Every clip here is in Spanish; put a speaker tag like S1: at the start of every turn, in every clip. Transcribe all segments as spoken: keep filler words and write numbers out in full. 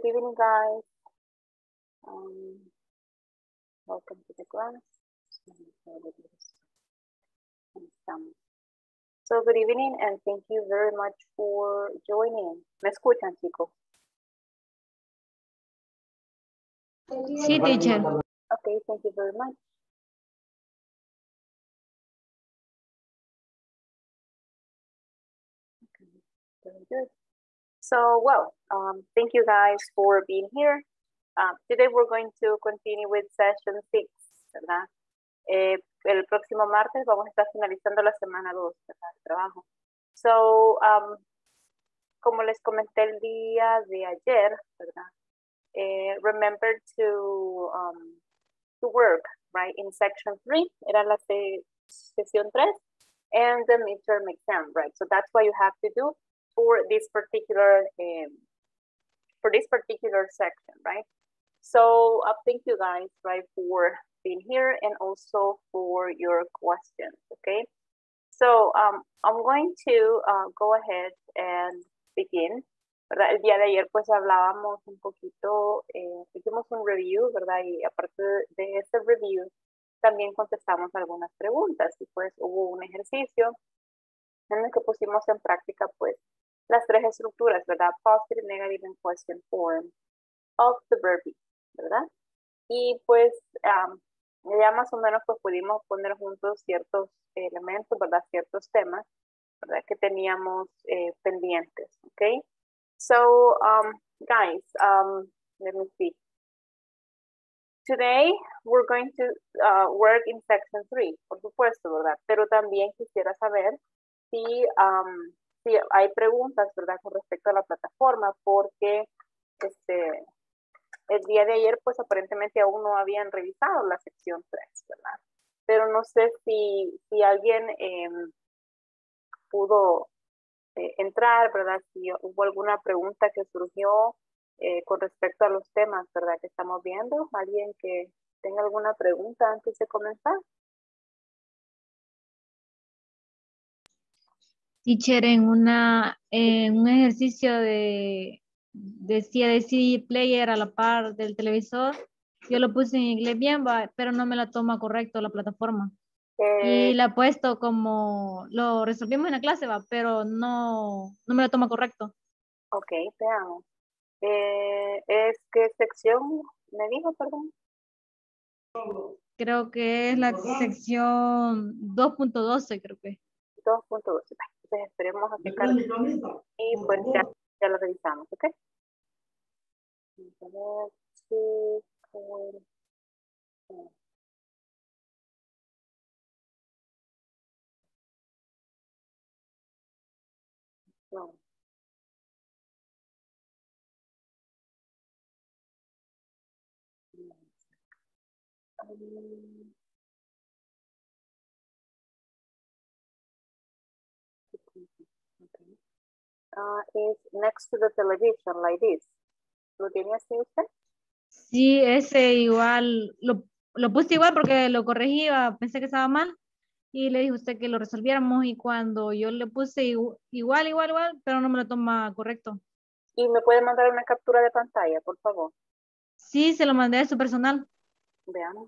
S1: Good evening, guys. Um, welcome to the class. So, good evening and thank you very much for joining. ¿Me escuchan, chicos?
S2: Sí, teacher.
S1: Okay, thank you very much. Okay, very good. So, well, um, thank you guys for being here. Um, today we're going to continue with session six, ¿verdad? Eh, el próximo martes vamos a estar finalizando la semana dos, ¿verdad? El trabajo. So, um, como les comenté el día de ayer, ¿verdad? Eh, remember to, um, to work, right? In section three, era la se sesión tres, and the midterm exam, right? So that's what you have to do for this particular, um, for this particular section, right? So uh, thank you guys, right, for being here and also for your questions, okay? So um, I'm going to uh, go ahead and begin, ¿verdad? El día de ayer pues hablábamos un poquito, eh, hicimos un review, ¿verdad? Y aparte de ese review también contestamos algunas preguntas y pues hubo un ejercicio en el que pusimos en práctica pues las tres estructuras, ¿verdad? Positive, negative, and question form of the verb be, ¿verdad? Y pues um, ya más o menos pues pudimos poner juntos ciertos elementos, ¿verdad? Ciertos temas, ¿verdad? Que teníamos eh, pendientes, ¿ok? So, um, guys, um, let me see. Today we're going to uh, work in section three, por supuesto, ¿verdad? Pero también quisiera saber si, um, si hay preguntas, ¿verdad? Con respecto a la plataforma, porque este, el día de ayer, pues aparentemente aún no habían revisado la sección tres, ¿verdad? Pero no sé si, si alguien eh, pudo eh, entrar, ¿verdad? Si hubo alguna pregunta que surgió eh, con respecto a los temas, ¿verdad? Que estamos viendo. ¿Alguien que tenga alguna pregunta antes de comenzar?
S2: Teacher, en una en un ejercicio de decía de C D player a la par del televisor, yo lo puse en inglés bien, va, pero no me la toma correcto la plataforma.
S1: Eh,
S2: Y la he puesto como lo resolvimos en la clase, va, pero no, no me la toma correcto.
S1: ok, veamos. Eh, ¿Es qué sección me dijo, perdón?
S2: Creo que es la sección dos punto doce, creo que.
S1: dos punto doce. Entonces esperemos a que cargue y pues ya, ya lo revisamos, ¿ok? Vamos a ver si, eh, no. Um, okay. Uh, is next to the television like this. ¿Lo tiene así usted?
S2: Sí, ese igual, lo, lo puse igual porque lo corregía, pensé que estaba mal. Y le dije a usted que lo resolviéramos y cuando yo le puse igual, igual, igual, pero no me lo toma correcto.
S1: ¿Y me puede mandar una captura de pantalla, por favor?
S2: Sí, se lo mandé a su personal.
S1: Veamos.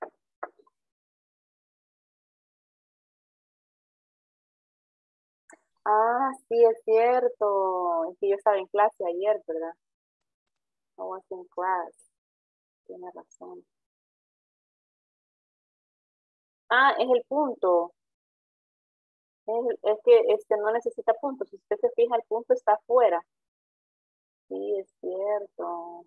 S1: Ah, sí, es cierto. Es que yo estaba en clase ayer, ¿verdad? I was in class. Tiene razón. Ah, es el punto. Es, es que este no necesita punto. Si usted se fija, el punto está afuera. Sí, es cierto.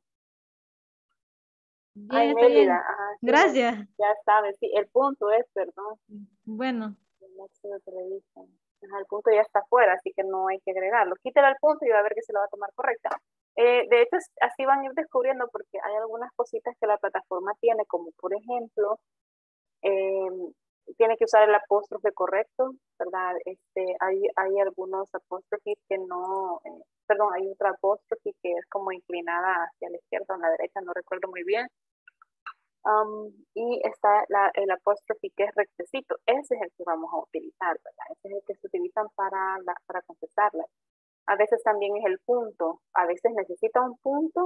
S1: Ay,
S2: Bien, está
S1: Mélida,
S2: bien.
S1: ajá, sí,
S2: Gracias.
S1: ya sabes, sí, el punto es, perdón.
S2: Bueno,
S1: Ajá, el punto ya está afuera, así que no hay que agregarlo. Quítale el punto y va a ver que se lo va a tomar correcta. Eh, de hecho, así van a ir descubriendo porque hay algunas cositas que la plataforma tiene, como por ejemplo, eh, tiene que usar el apóstrofe correcto, ¿verdad? Este, hay, hay algunos apóstrofes que no, eh, perdón, hay otra apóstrofe que es como inclinada hacia la izquierda o a la derecha, no recuerdo muy bien. Um, y está la, el apóstrofe que es rectecito. Ese es el que vamos a utilizar, ¿verdad? Ese es el que se utilizan para, la, para contestarla. A veces también es el punto. A veces necesita un punto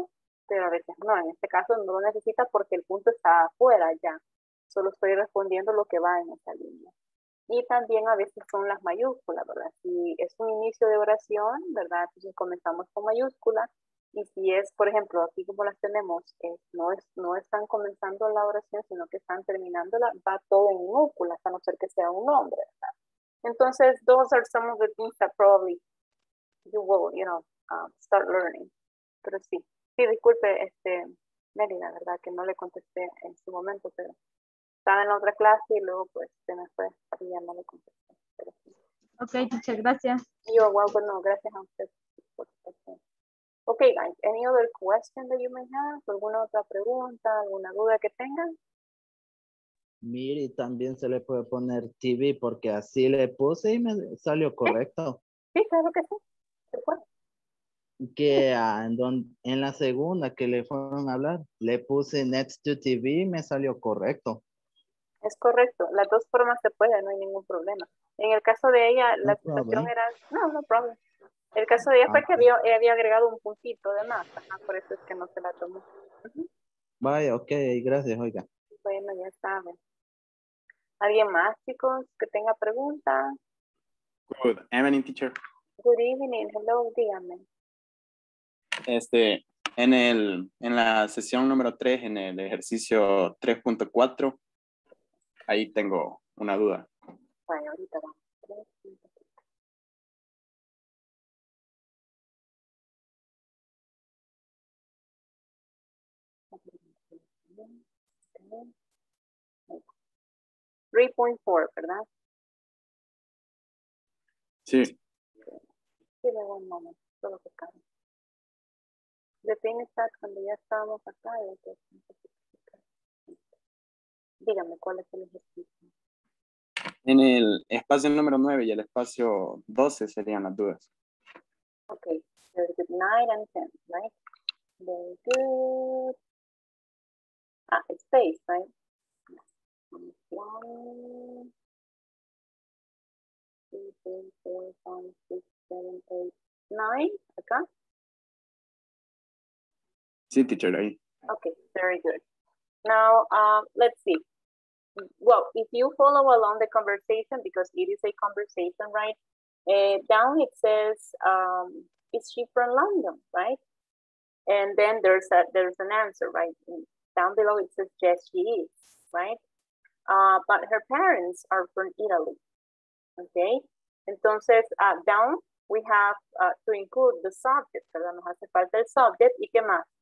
S1: pero a veces no. En este caso no lo necesita porque el punto está afuera ya. Solo estoy respondiendo lo que va en esa línea. Y también a veces son las mayúsculas, ¿verdad? Si es un inicio de oración, ¿verdad? Entonces comenzamos con mayúsculas. Y si es, por ejemplo, aquí como las tenemos, eh, no, es, no están comenzando la oración, sino que están terminándola, va todo en minúsculas, a no ser que sea un nombre, ¿verdad? Entonces, those are some of the things that probably you will, you know, um, start learning. Pero sí, sí, disculpe, este, Mérida, ¿verdad? Que no le contesté en su momento, pero estaba en la otra clase y luego pues se me fue y ya no le contesté. Pero sí.
S2: Ok, teacher, gracias.
S1: You're welcome. No, gracias a usted por su atención. Okay, guys, any other question that you may have? ¿Alguna otra pregunta, alguna duda que tengan?
S3: Mire, también se le puede poner T V porque así le puse y me salió correcto.
S1: Sí, claro que sí. Se puede.
S3: Que ah, en, don- en la segunda que le fueron a hablar, le puse Next to T V y me salió correcto.
S1: Es correcto. Las dos formas se puede, no hay ningún problema. En el caso de ella, la
S3: No
S1: situación
S3: problem.
S1: era, no, no problem. El caso de ella fue que
S3: Ok.
S1: había, ella había agregado un puntito de más, ajá, por eso es que no se la tomó. Ujú.
S3: Vaya, ok, gracias, oiga.
S1: Bueno, ya saben. ¿Alguien más, chicos, que tenga preguntas?
S4: Good evening, teacher.
S1: Good evening, hello, dígame.
S4: Este, en el, en la sesión número tres, en el ejercicio tres punto cuatro, ahí tengo una duda.
S1: Bueno, ahorita vamos. three point four, ¿verdad?
S4: Sí,
S1: Dime un momento, solo que cambie. The thing is that cuando ya estábamos acá, ya te- dígame cuál es el ejercicio.
S4: en el espacio número nueve y el espacio doce serían las dudas.
S1: Okay, very good. Nine and ten, right? Very good. Ah, space, right? One, two, three, four, five, six, seven, eight, nine. Acá.
S4: Sí, teacher, ahí.
S1: Okay, very good. Now, um, let's see. Well, if you follow along the conversation, because it is a conversation, right? Uh, down it says, um, is she from London, right? And then there's a there's an answer, right? And down below it says, yes, she is, right? Uh, but her parents are from Italy, okay? Entonces, uh, down we have uh, to include the subject, ¿verdad? Nos hace falta el subject, ¿y qué más?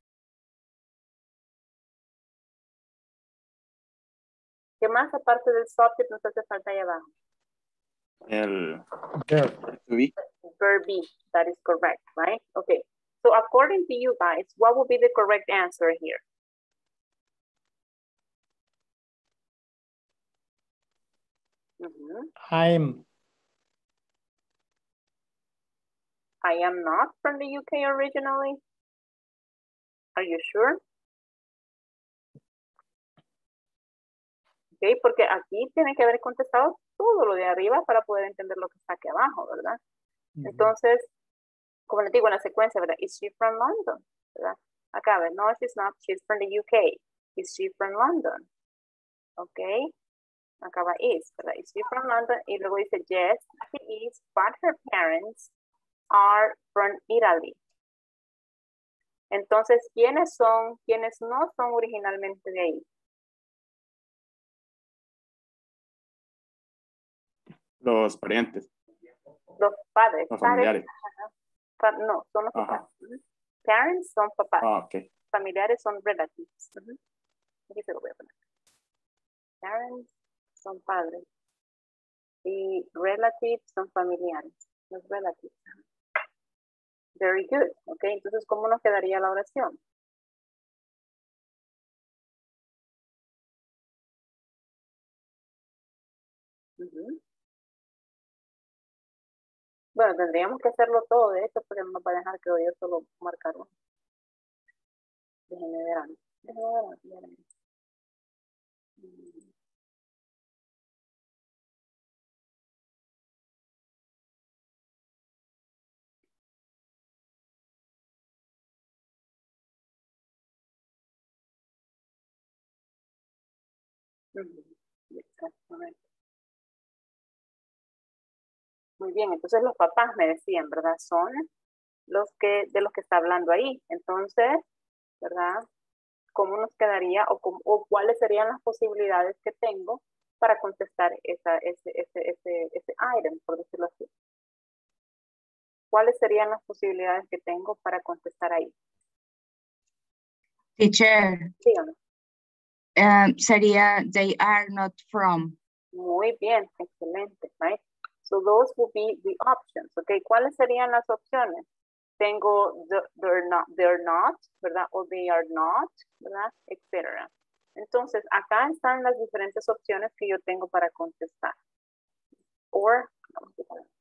S1: ¿Qué más aparte del subject nos hace falta ahí abajo?
S4: El verb to be.
S1: Verb be, that is correct, right? Okay, so according to you guys, what would be the correct answer here? Mm-hmm.
S5: I'm.
S1: I am not from the U K originally. Are you sure? Okay, porque aquí tiene que haber contestado todo lo de arriba para poder entender lo que está aquí abajo, ¿verdad? Mm-hmm. Entonces, como les digo en la secuencia, ¿verdad? Is she from London? ¿Verdad? Acá, ¿verdad? No, she's not. She's from the U K. Is she from London? Okay. Acá va is, ¿verdad? Is she from London? Y luego dice, yes, she is, but her parents are from Italy. Entonces, ¿quiénes son? ¿Quiénes no son originalmente de ahí?
S4: Los parientes.
S1: Los padres.
S4: Los familiares.
S1: Pa no, son los papás. Uh-huh. Parents son papás.
S4: Ah, ok.
S1: Familiares son relatives. Uh-huh. Aquí se lo voy a poner. Parents son padres. Y relatives son familiares. Los relatives. Very good. Ok, entonces, ¿cómo nos quedaría la oración? Uh-huh. Bueno, tendríamos que hacerlo todo, de hecho, porque no nos va a dejar que yo solo marcar uno. Déjenme ver algo. Déjenme ver algo. Déjenme ver. Ujú, exactamente. Muy bien, entonces los papás me decían, ¿verdad? Son los que, de los que está hablando ahí. Entonces, ¿verdad? ¿Cómo nos quedaría o, cómo- o cuáles serían las posibilidades que tengo para contestar esa, ese, ese, ese, ese item, por decirlo así? ¿Cuáles serían las posibilidades que tengo para contestar ahí?
S5: Teacher,
S1: Dígame.
S5: um, sería they are not from.
S1: Muy bien, excelente, right? So those would be the options, okay? ¿Cuáles serían las opciones? Tengo the, they're not, they're not, ¿verdad? O they are not, ¿verdad? Etcétera. Entonces, acá están las diferentes opciones que yo tengo para contestar. Or, vamos a ver.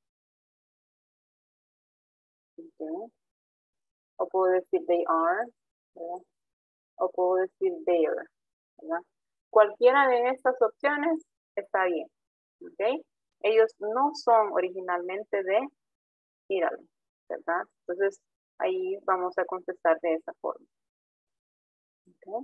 S1: Okay. O puedo decir they are, ¿verdad? O puedo decir their, ¿verdad? Cualquiera de estas opciones está bien, ¿ok? Ellos no son originalmente de Ireland, ¿verdad? Entonces, ahí vamos a contestar de esa forma. ¿Ok?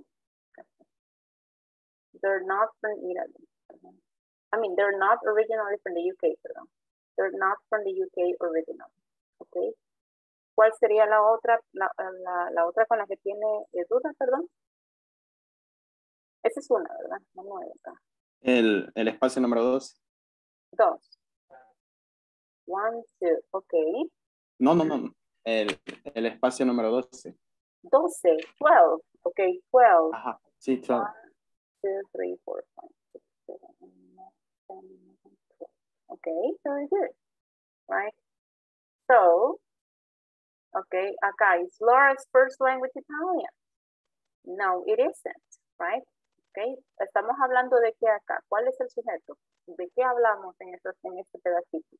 S1: They're not from Ireland. I mean, they're not originally from the U K, perdón. They're not from the U K originally. ¿Ok? ¿Cuál sería la otra, la, la, la otra con la que tiene eh, dudas, perdón? Esa es una, ¿verdad? Vamos a ver acá.
S4: El, el espacio número dos.
S1: Dos. One, two, ok.
S4: No, no, no. El, el espacio número doce.
S1: doce, twelve, ok, twelve.
S4: Ajá, sí, claro.
S1: Two, three, four, five, six, seven, eight, nine, ten, eleven, twelve. Okay, very good. Right? So, okay, acá is Laura's first language Italian. No, it isn't, right? Okay, estamos hablando de qué acá. ¿Cuál es el sujeto? ¿De qué hablamos en, estos, en este pedacito?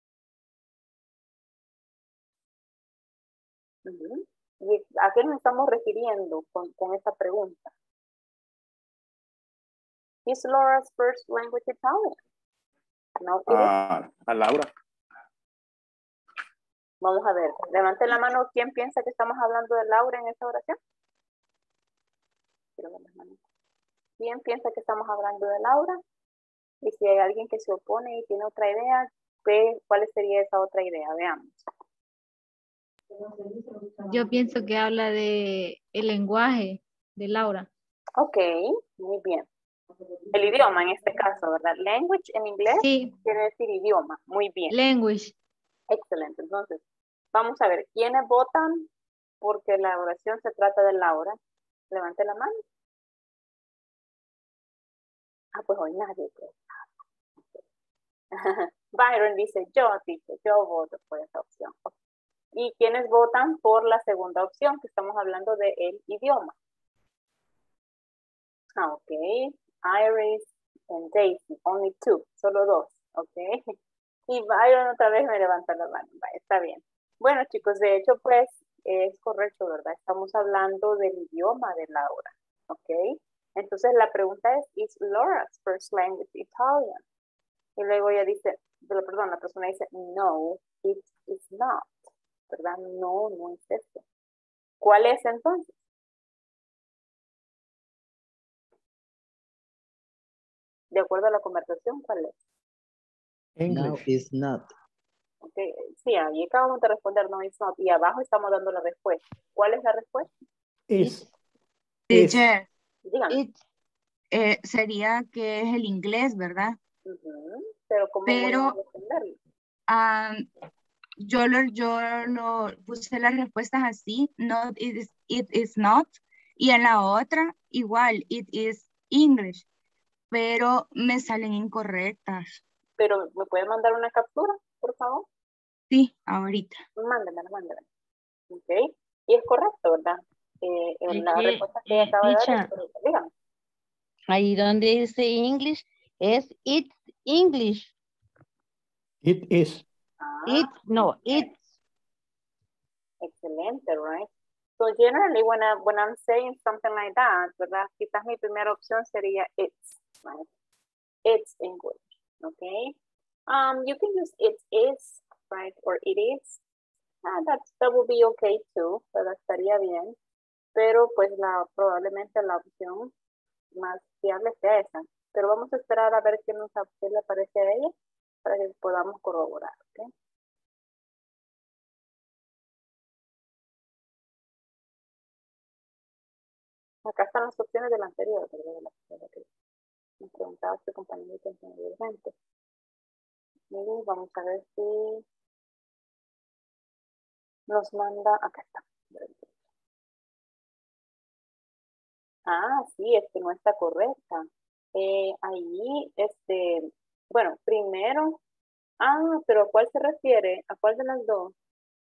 S1: Uh-huh. ¿Y a qué nos estamos refiriendo con, con esta pregunta? Is Laura's first language Italian? No, it
S4: A, a Laura.
S1: Vamos a ver, levante la mano, ¿quién piensa que estamos hablando de Laura en esta oración? Quiero ver las manos. ¿Quién piensa que estamos hablando de Laura? Y si hay alguien que se opone y tiene otra idea, ¿qué, ¿cuál sería esa otra idea? Veamos.
S2: Yo pienso que habla de el lenguaje de Laura.
S1: Ok, muy bien. El idioma en este caso, ¿verdad? Language en inglés
S2: Sí,
S1: quiere decir idioma. Muy bien.
S2: language.
S1: Excelente. Entonces, vamos a ver, ¿quiénes votan porque la oración se trata de Laura? Levante la mano. Ah, pues hoy nadie. Pues. Byron dice, yo, dice, yo voto por esa opción. ¿Y quiénes votan por la segunda opción? Que estamos hablando de el idioma. Ah, ok. Iris and Daisy, only two, solo dos, ok. Y Byron otra vez me levanta la mano, está bien. Bueno, chicos, de hecho, pues, es correcto, ¿verdad? Estamos hablando del idioma de Laura, ok. Entonces, la pregunta es, ¿is Laura's first language Italian? Y luego ella dice, pero, perdón, la persona dice, no, it is not, ¿verdad? No, no es este. ¿Cuál es entonces? De acuerdo a la conversación, ¿cuál es?
S3: No, it's not.
S1: Okay. Sí, ahí acabamos de responder no, it's not. Y abajo estamos dando la respuesta. ¿Cuál es la respuesta?
S6: Is.
S5: Teacher,
S1: Díganme.
S5: it, eh, sería que es el inglés, ¿verdad?
S1: Uh-huh. Pero ¿cómo
S5: Pero,
S1: voy a responderlo?
S5: um, yo, lo, yo lo puse las respuestas así, not it is, it is not, y en la otra igual, it is English, pero me salen incorrectas.
S1: Pero ¿me puede mandar una captura, por favor?
S5: Sí, ahorita.
S1: Mándamela, mándamela. Ok. Y es correcto, ¿verdad? Eh, eh, la
S7: Eh,
S1: respuesta que
S7: eh,
S1: acaba de dar es
S7: teacher.
S1: correcta. Dígame.
S7: Ahí donde dice English es it's English.
S6: It is.
S1: Ah,
S7: It's no, it's.
S1: excelente, right? So generally when, I, when I'm saying something like that, ¿verdad? Quizás mi primera opción sería it's, right? It's English, okay? Um, you can use it is, right? Or it is. Ah, that's, that would be okay too, ¿verdad? Estaría bien. Pero pues la, probablemente la opción más fiable sea esa, pero vamos a esperar a ver qué nos qué le parece a ella para que podamos corroborar, ¿ok? Acá están las opciones del anterior, ¿verdad? De la, de la que me preguntaba este compañerito anteriormente. Y vamos a ver si nos manda, acá está. Ah, sí, es que no está correcta. Eh, ahí, este, bueno, primero, ah, pero ¿a cuál se refiere? ¿A cuál de las dos?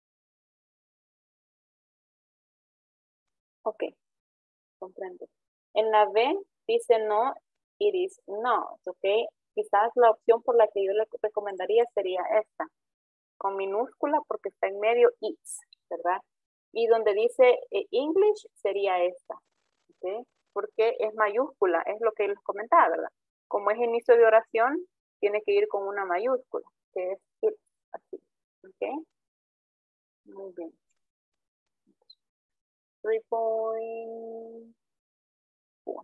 S1: Ok, comprendo. En la B dice no, it is not, ok. Quizás la opción por la que yo le recomendaría sería esta, con minúscula porque está en medio it's, ¿verdad? Y donde dice eh, English sería esta, ok. Porque es mayúscula, es lo que les comentaba, ¿verdad? Como es inicio de oración, tiene que ir con una mayúscula, que es it's, así, ok. Muy bien. tres point four.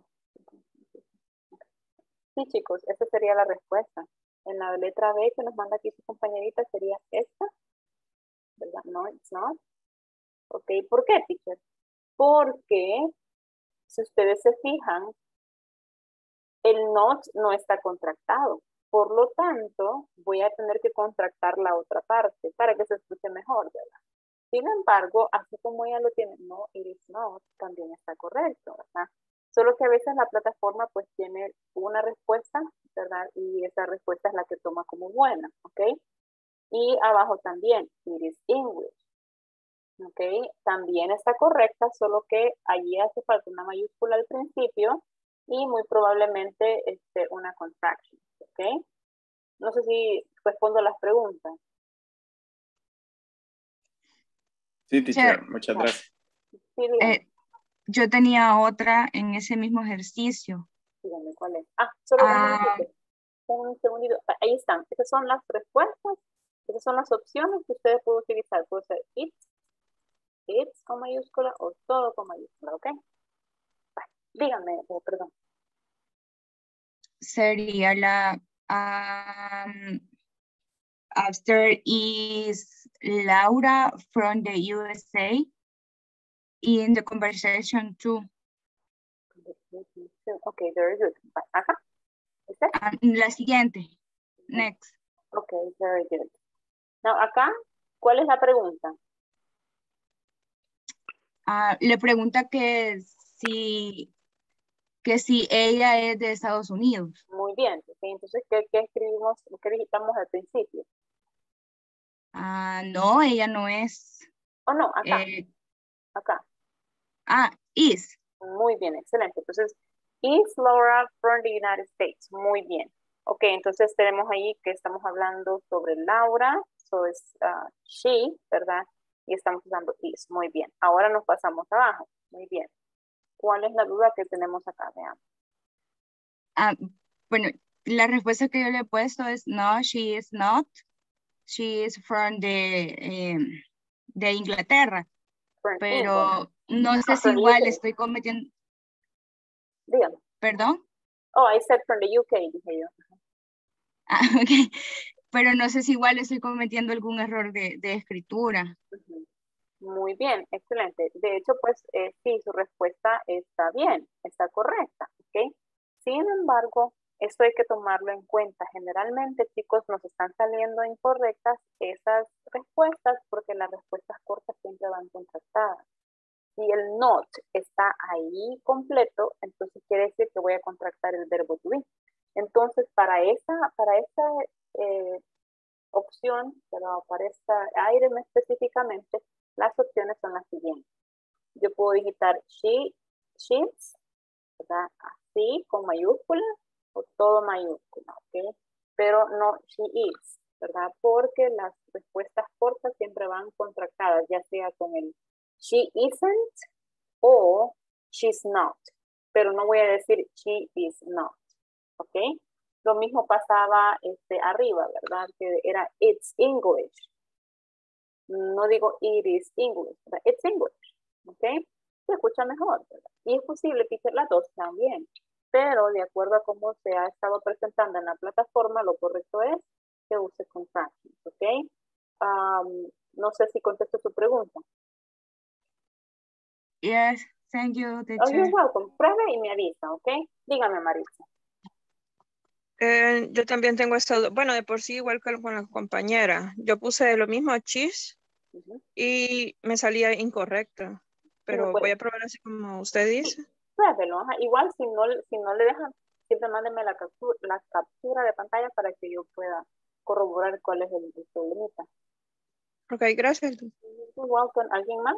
S1: Sí, chicos, esa sería la respuesta. En la letra B que nos manda aquí su compañerita sería esta, ¿verdad? No, it's not. Ok, ¿por qué, teacher? Porque si ustedes se fijan, el not no está contractado. Por lo tanto, voy a tener que contractar la otra parte para que se escuche mejor, ¿verdad? Sin embargo, así como ella lo tiene, no, it is not, también está correcto, ¿verdad? Solo que a veces la plataforma pues tiene una respuesta, ¿verdad? Y esa respuesta es la que toma como buena, ¿ok? Y abajo también, it is English, ¿ok? También está correcta, solo que allí hace falta una mayúscula al principio y muy probablemente este, una contraction, ¿ok? No sé si respondo las preguntas.
S4: Sí, teacher,
S5: Teacher,
S4: muchas gracias.
S1: Sí, dígame,
S5: eh, yo tenía otra en ese mismo ejercicio.
S1: dígame cuál es. Ah, solo un
S5: Ah,
S1: momentito. Un segundito. Ah, ahí están. Esas son las respuestas. Esas son las opciones que ustedes pueden utilizar. Puede ser it's, it's con mayúscula o todo con mayúscula, ¿ok? Vale. Díganme, eh, perdón.
S5: sería la um, after is Laura from the U S A in the conversation too.
S1: Ok, very good. Vale, ajá. ¿Este?
S5: Ah, la siguiente. Next.
S1: Ok, very good. Now, acá, ¿cuál es la pregunta?
S5: Ah, le pregunta que si, que si ella es de Estados Unidos.
S1: Muy bien. Okay, entonces, ¿qué, ¿qué escribimos? ¿Qué digitamos al principio?
S5: Ah, no, ella no es.
S1: ¿O no? Acá,
S5: eh,
S1: acá.
S5: ah, is.
S1: Muy bien, excelente. Entonces, is Laura from the United States? Muy bien. Ok, entonces tenemos ahí que estamos hablando sobre Laura, so es uh, she, ¿verdad? Y estamos usando is, muy bien. Ahora nos pasamos abajo, muy bien. ¿Cuál es la duda que tenemos acá? Veamos.
S5: Ah, bueno, la respuesta que yo le he puesto es no, she is not. She is from the, em, de Inglaterra.
S1: From England.
S5: Pero no sé
S1: Ah,
S5: si
S1: from the
S5: igual
S1: U K.
S5: estoy cometiendo,
S1: Dígame.
S5: perdón.
S1: Oh, I said from the U K, dije yo.
S5: Ah, ok. Pero no sé si igual estoy cometiendo algún error de, de escritura.
S1: Uh-huh. Muy bien, excelente. De hecho, pues eh, sí, su respuesta está bien, está correcta, ¿ok? Sin embargo, esto hay que tomarlo en cuenta. Generalmente, chicos, nos están saliendo incorrectas esas respuestas porque las respuestas cortas siempre van contractadas. Si el not está ahí completo, entonces quiere decir que voy a contractar el verbo to be. Entonces, para esa, para esa eh, opción, pero para esta item específicamente, las opciones son las siguientes. Yo puedo digitar she, she's, ¿verdad? Así, con mayúscula o todo mayúscula, ¿ok? Pero no she is, ¿verdad? Porque las respuestas cortas siempre van contractadas, ya sea con el she isn't o she's not. Pero no voy a decir she is not, ¿ok? Lo mismo pasaba este, arriba, ¿verdad? Que era it's English. No digo it is English, ¿verdad? It's English, ¿ok? Se escucha mejor, ¿verdad? Y es posible que las dos también. pero de acuerdo a cómo se ha estado presentando en la plataforma, lo correcto es que use contractions, ¿ok? Um, no sé si contesto tu pregunta.
S5: Yes, thank you,
S1: Oh,
S5: teacher.
S1: you're welcome. Pruebe y me avisa, ¿ok? Dígame, Marisa.
S8: Eh, yo también tengo esto, bueno, de por sí igual que con la compañera. Yo puse lo mismo, cheese,
S1: Uh-huh.
S8: y me salía incorrecto. Pero
S1: puede.
S8: voy a probar así como usted dice.
S1: Sí, pruébelo. Ajá. Igual si no, si no le dejan, siempre mándenme la captura, la captura de pantalla para que yo pueda corroborar cuál es el, el problemita.
S8: Ok, gracias.
S1: You're welcome. ¿Alguien más?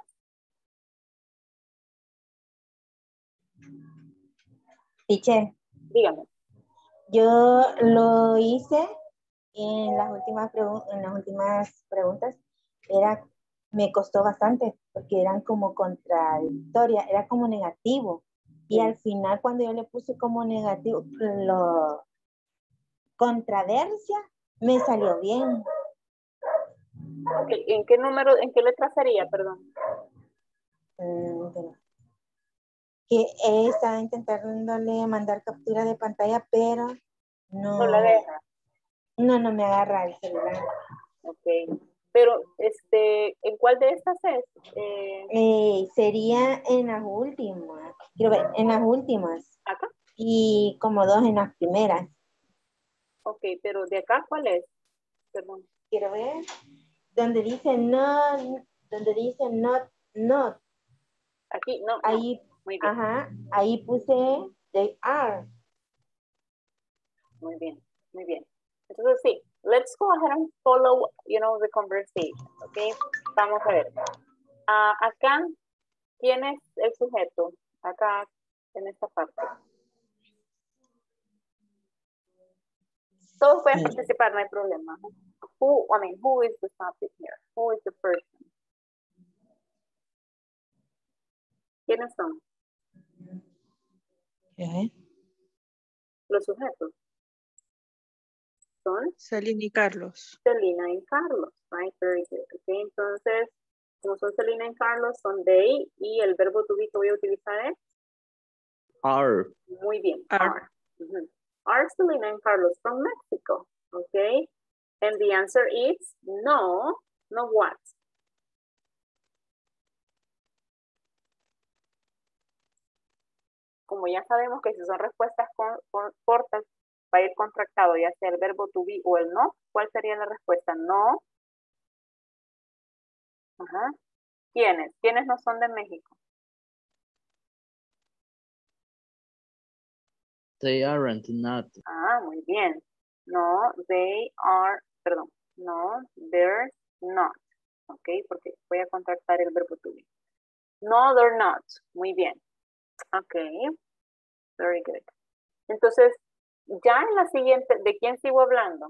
S9: Teacher,
S1: Dígame.
S9: yo lo hice en las últimas, pregu- en las últimas preguntas. Era, me costó bastante porque eran como contradictorias, era como negativo. Y al final cuando yo le puse como negativo, lo contraversia, me salió bien.
S1: Okay. ¿En qué número, en qué letra sería, perdón?
S9: Mm, bueno. Que he estado intentándole mandar captura de pantalla, pero no,
S1: No la deja.
S9: no, no me agarra el celular.
S1: Ok. Pero, este, ¿en cuál de estas es? Eh,
S9: Eh, sería en las últimas, quiero ver, en las últimas.
S1: ¿Acá?
S9: Y como dos en las primeras.
S1: Ok, pero ¿de acá cuál es? Perdón.
S9: Quiero ver. Donde dice no, donde dice not, not.
S1: Aquí, no,
S9: Ahí,
S1: no. Muy bien.
S9: ajá, ahí puse they are.
S1: Muy bien, muy bien. Entonces, sí, let's go ahead and follow, you know, the conversation, ¿ok? Vamos a ver. Uh, acá, ¿quién es el sujeto? Acá, en esta parte. Todos pueden participar, no hay problema. Who, I mean, who is the subject here? Who is the person? ¿Quiénes son?
S9: Okay.
S1: Los sujetos. Son
S8: Celina y Carlos.
S1: Celina y Carlos, right? Very good. Okay, entonces, como son Celina y Carlos, son they, y el verbo to be que voy a utilizar es
S3: Are.
S1: muy bien,
S8: Are.
S1: are. Mm-hmm. Are Celina and Carlos from Mexico? Okay, and the answer is no, no what? Como ya sabemos que si son respuestas con, con, cortas, va a ir contractado ya sea el verbo to be o el no. ¿Cuál sería la respuesta? No. Ajá. ¿Quiénes? ¿Quiénes no son de México?
S3: They aren't not.
S1: Ah, muy bien. No, they are, perdón. No, they're not. Ok, porque voy a contractar el verbo to be. No, they're not. Muy bien. Ok. Very good. Entonces, ya en la siguiente, ¿de quién sigo hablando?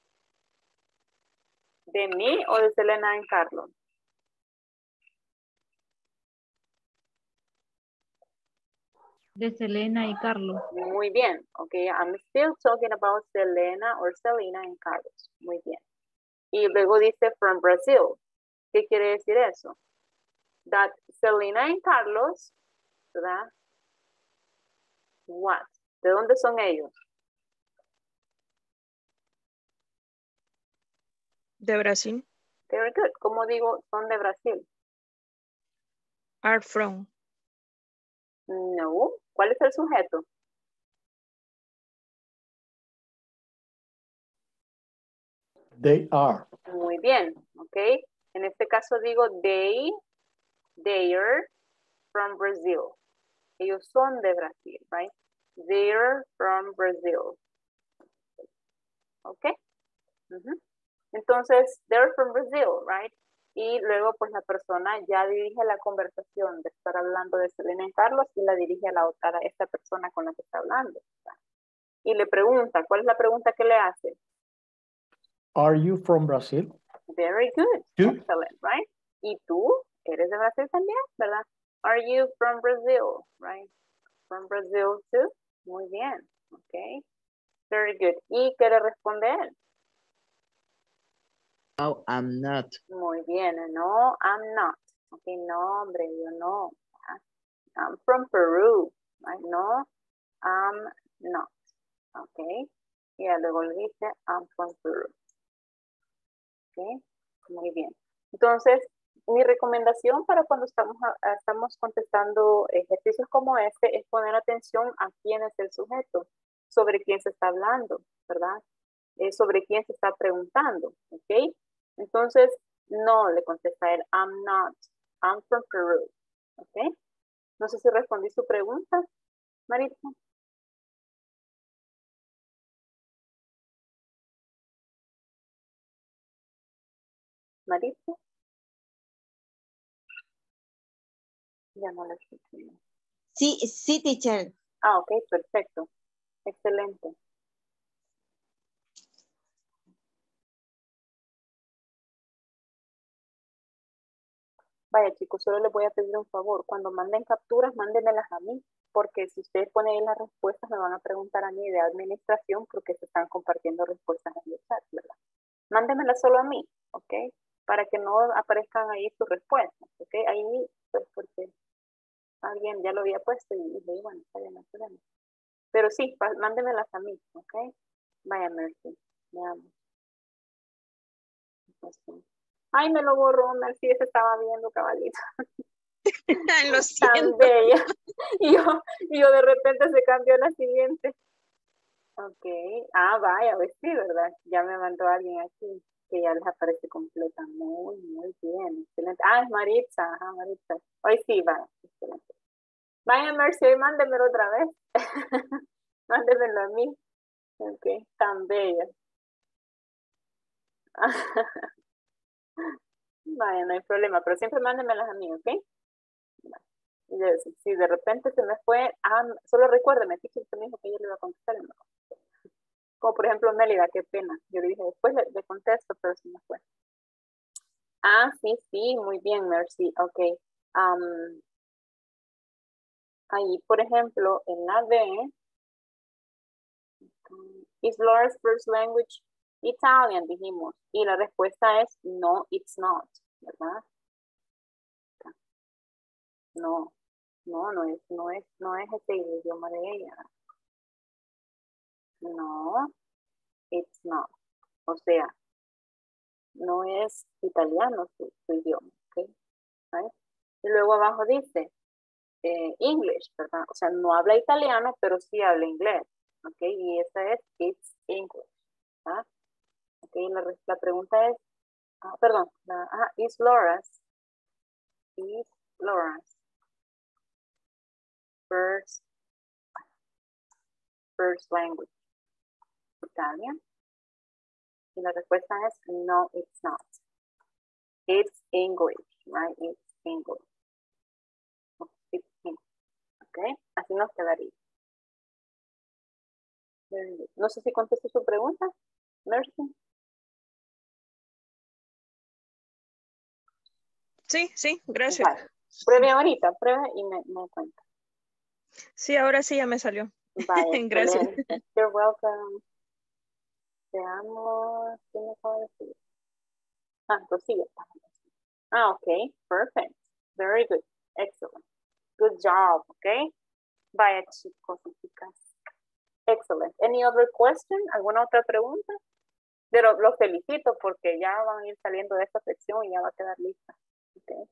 S1: ¿De mí o de Selena y Carlos?
S2: De Selena y Carlos.
S1: Muy bien. Ok, I'm still talking about Selena or Selena and Carlos. Muy bien. Y luego dice from Brazil. ¿Qué quiere decir eso? That Selena and Carlos, ¿verdad? What? ¿De dónde son ellos?
S8: De Brasil.
S1: Very good. ¿Cómo digo son de Brasil?
S8: Are from.
S1: No. ¿Cuál es el sujeto?
S6: They are.
S1: Muy bien. Ok. En este caso digo they, they're from Brazil. Ellos son de Brasil, right? They're from Brazil. Ok. Uh-huh. Entonces, they're from Brazil, right? Y luego, pues, la persona ya dirige la conversación de estar hablando de Selena y Carlos y la dirige a la otra, a esta persona con la que está hablando. ¿Verdad? Y le pregunta, ¿cuál es la pregunta que le hace?
S6: Are you from Brazil?
S1: Very good.
S6: You?
S1: Excellent, right? ¿Y tú? ¿Eres de Brasil también? ¿Verdad? Are you from Brazil? Right? From Brazil too? Muy bien. Ok. Very good. ¿Y qué le responde él?
S3: No, I'm not.
S1: Muy bien. No, I'm not. Ok, no, hombre, yo no. I'm from Peru. Right? No, I'm not. Ok. Y ya luego le dice, I'm from Peru. Ok. Muy bien. Entonces, mi recomendación para cuando estamos, a, estamos contestando ejercicios como este es poner atención a quién es el sujeto, sobre quién se está hablando, ¿verdad? Eh, sobre quién se está preguntando, ¿ok? Entonces, no, le contesta él, I'm not, I'm from Peru, ¿ok? No sé si respondí su pregunta, Marita. Marita. Ya no la escuché.
S9: Sí, sí, teacher.
S1: Ah, ok, perfecto. Excelente. Vaya chicos, solo les voy a pedir un favor. Cuando manden capturas, mándenmelas a mí, porque si ustedes ponen ahí las respuestas, me van a preguntar a mí de administración porque se están compartiendo respuestas en el chat, ¿verdad? Mándenmelas solo a mí, ¿ok? Para que no aparezcan ahí sus respuestas, ¿ok? Ahí, pues porque alguien ya lo había puesto y dije, bueno, está bien, no hay problema. Pero sí, mándenmelas a mí, ¿ok? Vaya, Mercy, veamos. Ay, me lo borró, Mercy, se estaba viendo, caballito.
S8: Lo siento.
S1: Tan bella. Y yo, y yo de repente se cambió la siguiente. Ok. Ah, vaya, pues sí, ¿verdad? Ya me mandó alguien aquí que ya les aparece completa. Muy, muy bien. Excelente. Ah, es Maritza. Ajá, Maritza. Hoy sí, va. Excelente. Vaya, Mercy, hoy mándemelo otra vez. Mándemelo a mí. Ok, tan bella. Vaya, no hay problema, pero siempre mándenmelas a mí, ¿ok? Si de repente se me fue, ah, solo recuérdeme, teacher, usted me dijo que yo le iba a contestar. No. Como por ejemplo, Mélida, qué pena. Yo le dije, después le, le contesto, pero se me fue. Ah, sí, sí, muy bien, Mercy. Ok. Um, ahí, por ejemplo, en la B, is Laura's first language Italian, dijimos. Y la respuesta es no, it's not, ¿verdad? No, no, no es, no es, no es ese el idioma de ella. No, it's not. O sea, no es italiano su, su idioma, ¿ok? ¿Right? Y luego abajo dice eh, English, ¿verdad? O sea, no habla italiano, pero sí habla inglés, ¿ok? Y esa es it's English, ¿verdad? Ok, la, la pregunta es, ah, perdón, la, ah, is Laura's, is Laura's first, first language Italian? Y la respuesta es no, it's not. It's English, right? It's English. It's English. Ok, así nos quedaría. No sé si contesté su pregunta, Mercy.
S8: Sí, sí, gracias.
S1: Vale. Pruebe ahorita, pruebe y me, me cuenta.
S8: Sí, ahora sí ya me salió.
S1: Vaya,
S8: Gracias.
S1: excelente. You're welcome. Veamos, ¿qué me acaba de decir? Ah, prosigue. Ah, ok, perfect. Very good. Excellent. Good job, ok. Vaya, chicos y chicas. Excellent. Any other question? ¿Alguna otra pregunta? Pero los felicito porque ya van a ir saliendo de esta sección y ya va a quedar lista. Okay.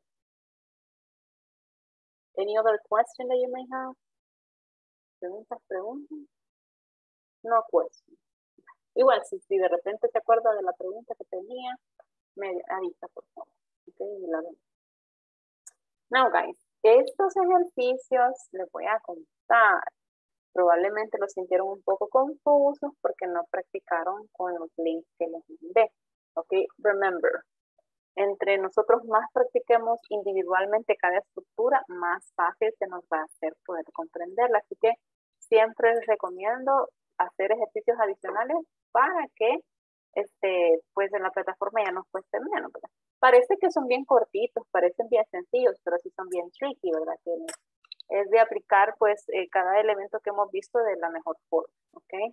S1: Any other question that you may have? Preguntas, preguntas. No question. Igual, si, si de repente se acuerda de la pregunta que tenía, me avisa, por favor. Okay, la vemos. Now, guys, estos ejercicios les voy a contar. Probablemente los sintieron un poco confusos porque no practicaron con los links que les mandé. Ok, remember, entre nosotros más practiquemos individualmente cada estructura, más fácil se nos va a hacer poder comprenderla. Así que siempre les recomiendo hacer ejercicios adicionales para que este, pues en la plataforma ya nos cueste menos, ¿verdad? Parece que son bien cortitos, parecen bien sencillos, pero sí son bien tricky, ¿verdad? Que es de aplicar pues eh, cada elemento que hemos visto de la mejor forma, ¿ok?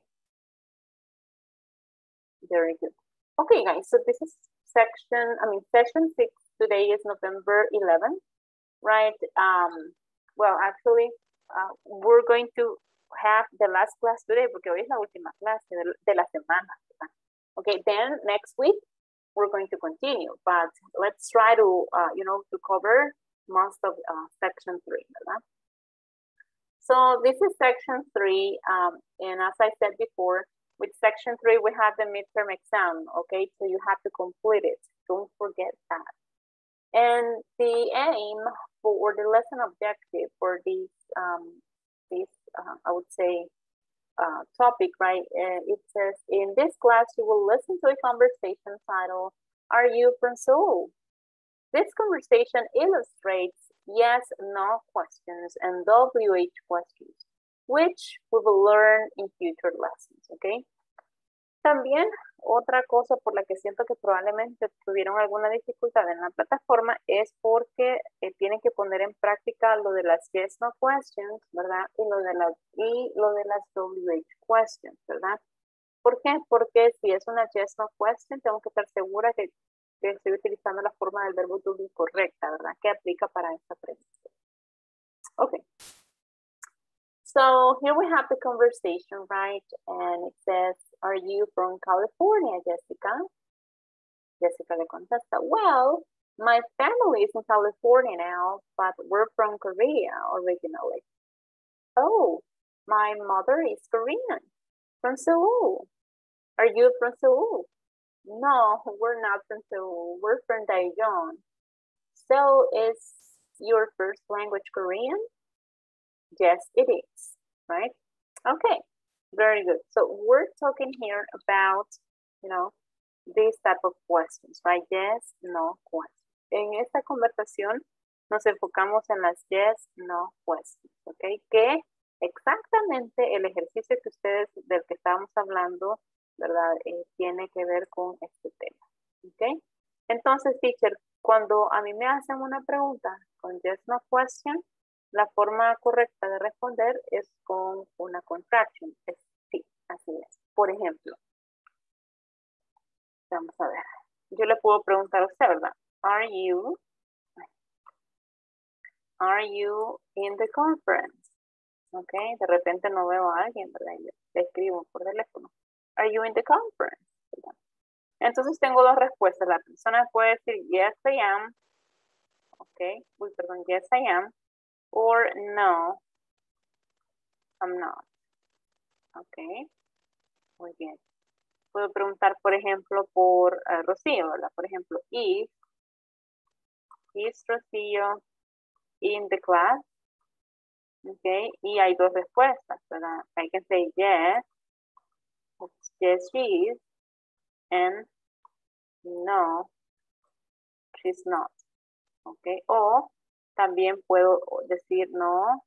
S1: Very good. Okay, guys, so this is section, I mean, session six. Today is November eleventh, right? Um, well, actually, uh, we're going to have the last class today, porque hoy es la última clase de, de la semana. ¿verdad? Okay, then next week we're going to continue, but let's try to, uh, you know, to cover most of uh, section three. ¿verdad? So this is section three, um, and as I said before, with section three we have the midterm exam. Okay, so you have to complete it. Don't forget that. And the aim for the lesson objective for this, um, this uh, I would say, uh, topic, right? Uh, it says, in this class, you will listen to a conversation titled, Are You from Seoul? This conversation illustrates yes, no questions and W H questions, which we will learn in future lessons, okay? También, otra cosa por la que siento que probablemente tuvieron alguna dificultad en la plataforma es porque eh, tienen que poner en práctica lo de las yes, no questions, ¿verdad? Y lo de las, y lo de las W H questions, ¿verdad? ¿Por qué? Porque si es una yes, no question, tengo que estar segura que, que estoy utilizando la forma del verbo to be correcta, ¿verdad? Que aplica para esta pregunta. Okay. So here we have the conversation, right? And it says, are you from California, Jessica? Jessica le contesta, well, my family is in California now, but we're from Korea originally. Oh, my mother is Korean, from Seoul. Are you from Seoul? No, we're not from Seoul. We're from Daejeon. So is your first language Korean? Yes, it is, right? Okay, very good. So we're talking here about, you know, these type of questions, right? Yes, no questions. En esta conversación nos enfocamos en las yes, no questions, ¿ok? Que exactamente el ejercicio que ustedes, del que estábamos hablando, ¿verdad? Eh, tiene que ver con este tema, ¿ok? Entonces, teacher, cuando a mí me hacen una pregunta con yes, no question, la forma correcta de responder es con una contraction. Es, sí, así es. Por ejemplo, vamos a ver. Yo le puedo preguntar a usted, ¿verdad? Are you, are you in the conference? Ok, de repente no veo a alguien, ¿verdad? Yo le escribo por teléfono. Are you in the conference? ¿verdad? Entonces tengo dos respuestas. La persona puede decir, yes, I am. Ok, uy, perdón, yes, I am. Or no, I'm not. Ok, muy bien. Puedo preguntar, por ejemplo, por uh, Rocío, ¿verdad? Por ejemplo, is, is Rocío in the class? Ok, y hay dos respuestas, ¿verdad? I can say yes, yes she is, and no, she's not. Ok, o también puedo decir no,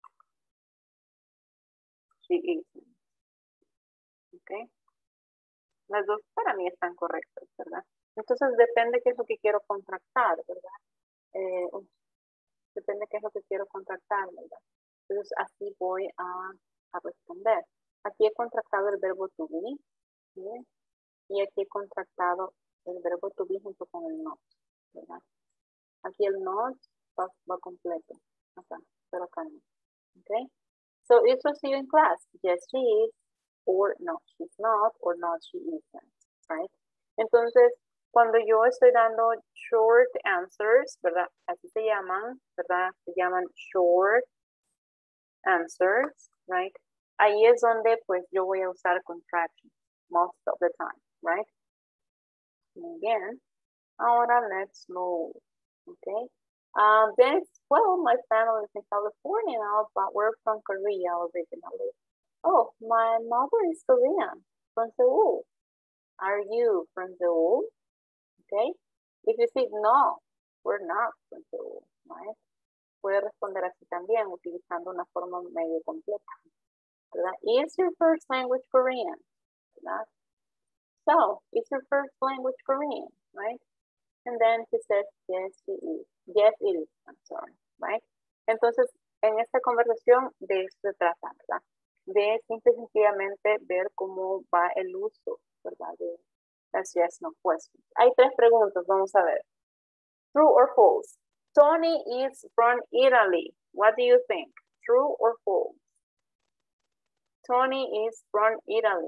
S1: she isn't. Ok. Las dos para mí están correctas, ¿verdad? Entonces depende qué es lo que quiero contractar, ¿verdad? Eh, depende qué es lo que quiero contractar, ¿verdad? Entonces así voy a, a responder. Aquí he contractado el verbo to be, ¿sí? Y aquí he contractado el verbo to be junto con el not, ¿verdad? Aquí el not va, va completo, acá, pero acá no. Okay? So is Rocío in class? Yes, she is. Or no, she's not, or not, she isn't, right? Entonces, cuando yo estoy dando short answers, ¿verdad? Así se llaman, ¿verdad? Se llaman short answers, right? Ahí es donde, pues, yo voy a usar contractions most of the time, right? Muy bien. Ahora, let's move, okay? Um, then, well, my family is in California now, but we're from Korea originally. Oh, my mother is Korean, from Seoul. Are you from Seoul? Okay. If you say no, we're not from Seoul, right? Puede responder así también, utilizando una forma medio completa, ¿verdad? Is your first language Korean? ¿verdad? So, is your first language Korean, right? And then she says, yes, it is. Yes, it is, I'm sorry, right? Entonces, en esta conversación de eso se trata, ¿verdad? De simple y sencillamente ver cómo va el uso, ¿verdad? De las yes, no questions. Hay tres preguntas, vamos a ver. True or false? Tony is from Italy. What do you think? True or false? Tony is from Italy.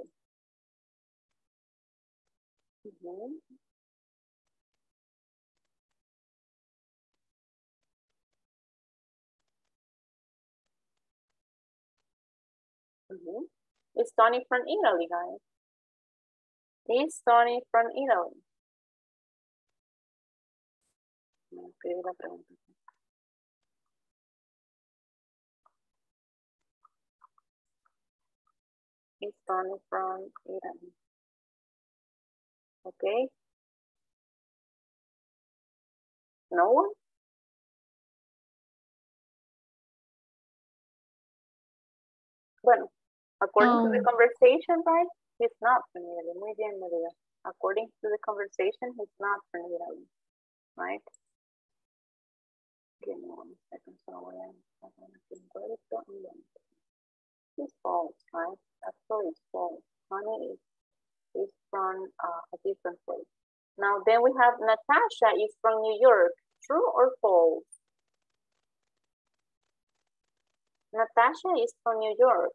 S1: Mhm. Mhm. Is Tony from Italy, guys? Is Tony from Italy? Me escribí la pregunta. Is Tony from Italy? Okay. No one? Bueno, according to the
S2: No.
S1: conversation, right? He's not from Italy. Muy bien, Maria. According to the conversation, he's not from Italy, right? Give me one second. So I am it's false, right? Actually, it's false. Honey is, is from uh, a different place. Now, then we have Natasha is from New York. True or false? Natasha is from New York.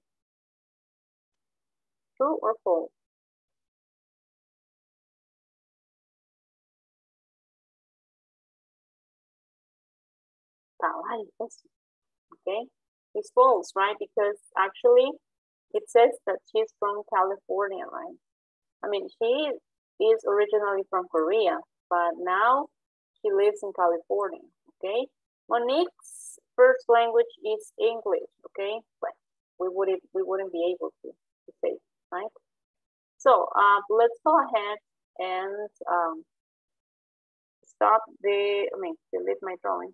S1: True or false? Okay, it's false, right? Because actually it says that she's from California, right? I mean, she is originally from Korea, but now she lives in California, okay? Monique's first language is English, okay? But we wouldn't, we wouldn't be able to, to say, right? So uh, let's go ahead and um, stop the, I mean, delete my drawing.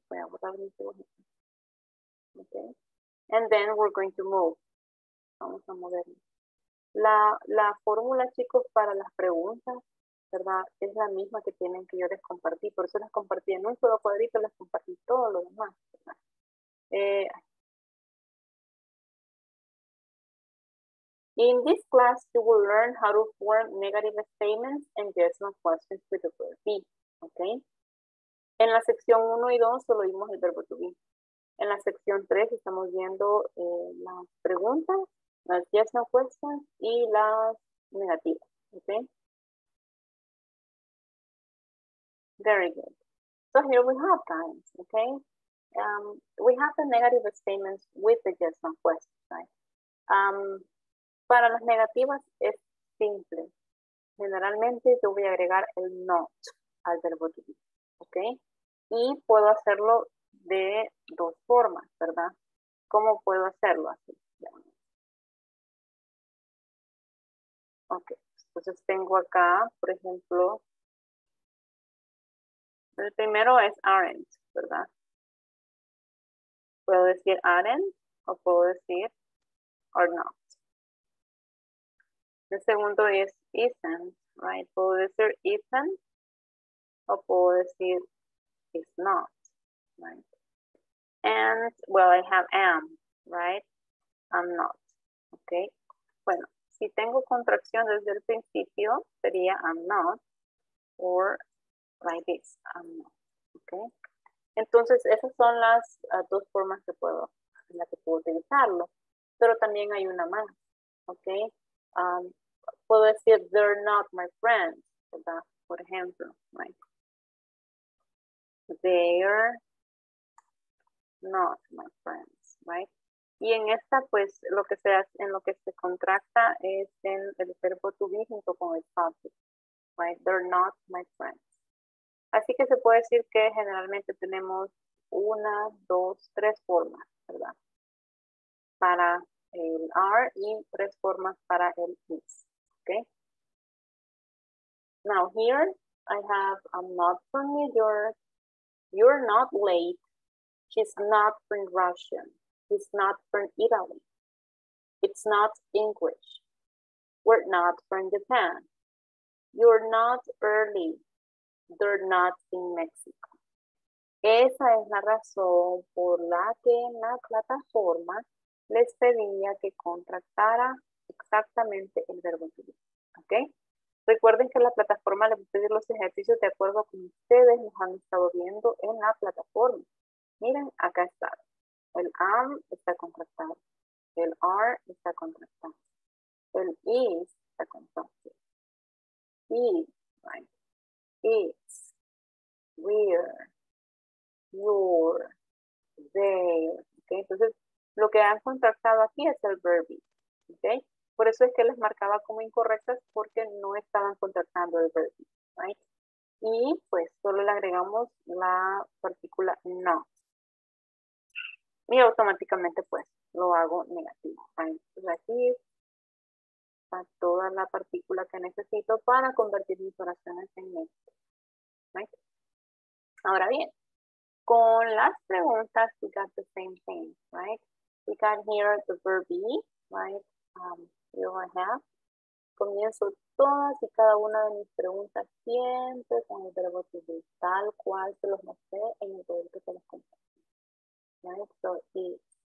S1: Okay. And then we're going to move. Vamos a movernos. La, la fórmula, chicos, para las preguntas, ¿verdad? Es la misma que tienen que yo les compartí. Por eso les compartí en un solo cuadrito, les compartí todo lo demás, ¿verdad? Eh, in this class, you will learn how to form negative statements and yes no questions with the verb be. Okay. En la sección uno y dos solo vimos el verbo to be. En la sección tres estamos viendo eh, las preguntas, las yes no questions y las negativas. Okay. Very good. So here we have, guys. Okay. Um, we have the negative statements with the yes no questions, right? Um, para las negativas es simple. Generalmente yo voy a agregar el not al verbo to be. Okay. Y puedo hacerlo de dos formas, ¿verdad? ¿Cómo puedo hacerlo así? Ok, entonces tengo acá, por ejemplo, el primero es aren't, ¿verdad? Puedo decir aren't o puedo decir are not. El segundo es isn't, right? Puedo decir isn't o puedo decir is not, right? And, well, I have am, right? I'm not, okay? Bueno, si tengo contracción desde el principio, sería I'm not, or like this, I'm not, okay? Entonces, esas son las uh, dos formas que puedo, en las que puedo utilizarlo. Pero también hay una más, okay? Um, puedo decir, they're not my friends, ¿verdad? Por ejemplo, right? They're not my friends, right? Y en esta, pues, lo que se hace, en lo que se contracta es en el verbo to be junto con el subject, right? They're not my friends. Así que se puede decir que generalmente tenemos una, dos, tres formas, ¿verdad? Para el are y tres formas para el is, okay? Now here I have, I'm not from New York, you're not late, she's not from Russia. He's not from Italy. It's not English. We're not from Japan. You're not early. They're not in Mexico. Esa es la razón por la que en la plataforma les pedía que contractara exactamente el verbo to be. ¿Ok? Recuerden que la plataforma les va a pedir los ejercicios de acuerdo a como ustedes los han estado viendo en la plataforma. Miren, acá está. El am está contractado. El are está contractado. El is está contractado. Is, right? It's, we're, your, they. Okay, entonces, lo que han contractado aquí es el verb be. Okay? Por eso es que les marcaba como incorrectas porque no estaban contractando el verb be, right? Y pues solo le agregamos la partícula not. Y automáticamente pues lo hago negativo. Right? Entonces aquí está toda la partícula que necesito para convertir mis oraciones en next. Right? Ahora bien, con las preguntas we got the same thing, right? We got here the verb be, right? Um, here I have. Comienzo todas y cada una de mis preguntas siempre con el verbo to be, tal cual se los mostré en el video que se los conté. Right? So, is,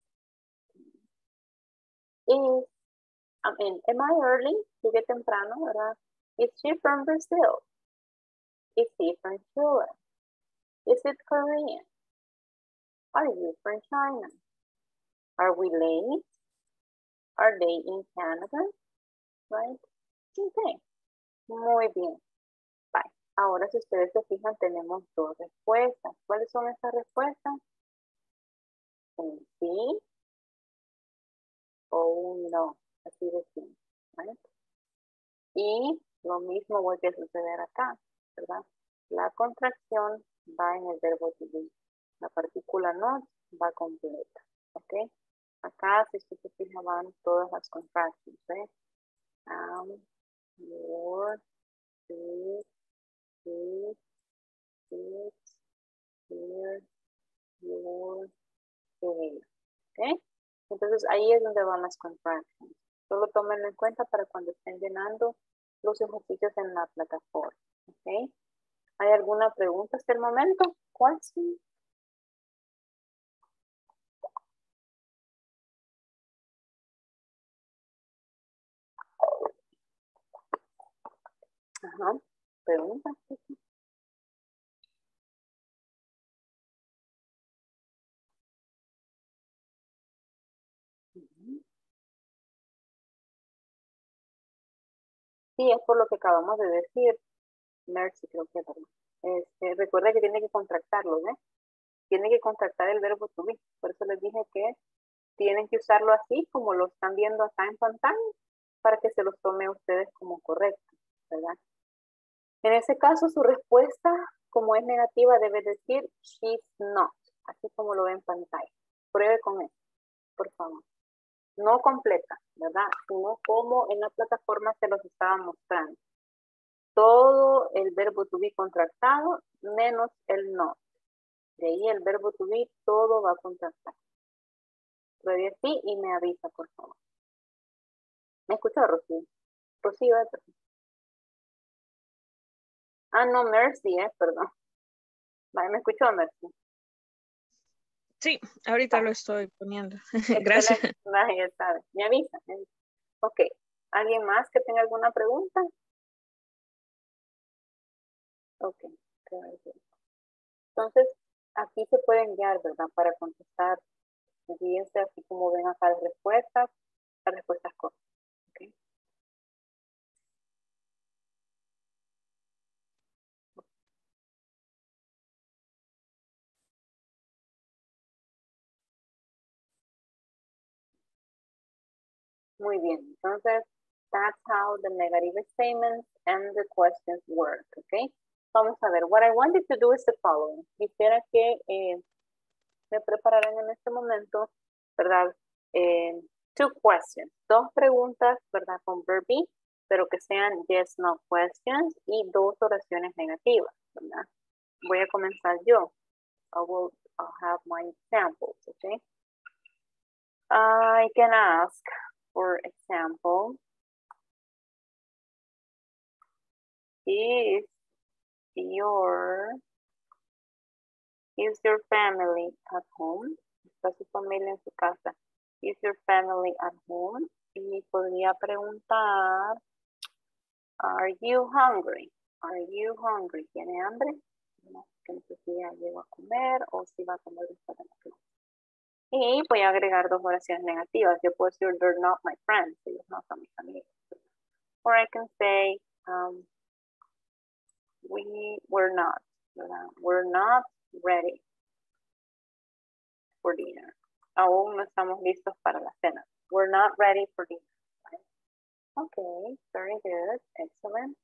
S1: is, I mean, am I early? Sigue temprano, ¿verdad? Is she from Brazil? Is he from Chile? Is it Korean? Are you from China? Are we late? Are they in Canada? Right? Okay. Muy bien. Bye. Ahora, si ustedes se fijan, tenemos dos respuestas. ¿Cuáles son estas respuestas? Un sí o un no. Así de simple. Right? Y lo mismo vuelve a suceder acá, ¿verdad? La contracción va en el verbo to be. La partícula not va completa. ¿Ok? Acá, si ustedes se fijan, van todas las contractions. ¿Ves? Um, your, this, this, this, here, your, there. ¿Ok? Entonces ahí es donde van las contractions. Solo tómenlo en cuenta para cuando estén llenando los ejercicios en la plataforma. ¿Ok? ¿Hay alguna pregunta hasta el momento? ¿Cuál sí? Ajá. Pregunta. Sí, es por lo que acabamos de decir. Mercy, creo que es verdad. Este, recuerda que tiene que contractarlo, ¿ves? Tiene que contractar el verbo to be. Por eso les dije que tienen que usarlo así como lo están viendo acá en pantalla para que se los tome a ustedes como correcto, ¿verdad? En ese caso, su respuesta, como es negativa, debe decir she's not, así como lo ve en pantalla. Pruebe con eso, por favor. No completa, ¿verdad? Sino como en la plataforma se los estaba mostrando. Todo el verbo to be contractado, menos el not. De ahí el verbo to be, todo va a contractar. Pruebe así y me avisa, por favor. ¿Me escuchó, Rocío? Rocío, eh, perdón. Ah, no, Mercy, eh, perdón. Vale, ¿me escuchó, Mercy?
S8: Sí, ahorita ah. lo estoy poniendo. Gracias.
S1: Vale, ya sabes. Me avisa, me avisa. Ok. ¿Alguien más que tenga alguna pregunta? Ok. Entonces, aquí se pueden guiar, ¿verdad? Para contestar. Fíjense así como ven acá las respuestas. Las respuestas cortas. Ok. Muy bien. Entonces, that's how the negative statements and the questions work, okay? Vamos a ver. What I wanted to do is the following. Quisiera que eh, me prepararan en este momento, ¿verdad? Eh, two questions. Dos preguntas, ¿verdad? Con verb be, pero que sean yes, no questions y dos oraciones negativas, ¿verdad? Voy a comenzar yo. I will I'll have my examples, okay? I can ask, for example, is your is your family at home? ¿Está su familia en su casa? Is your family at home? Y podría preguntar, are you hungry? Are you hungry? ¿Tiene hambre? No, que no sé si ya llegó a comer o si va a comer después de la clase. Y voy a agregar dos oraciones negativas. Yo puedo decir, they're not my friends. Ellos no son mis amigos. Or I can say, um, we were not, ¿verdad? We're not ready for dinner. Aún no estamos listos para la cena. We're not ready for dinner. Right? Okay, very good, excellent.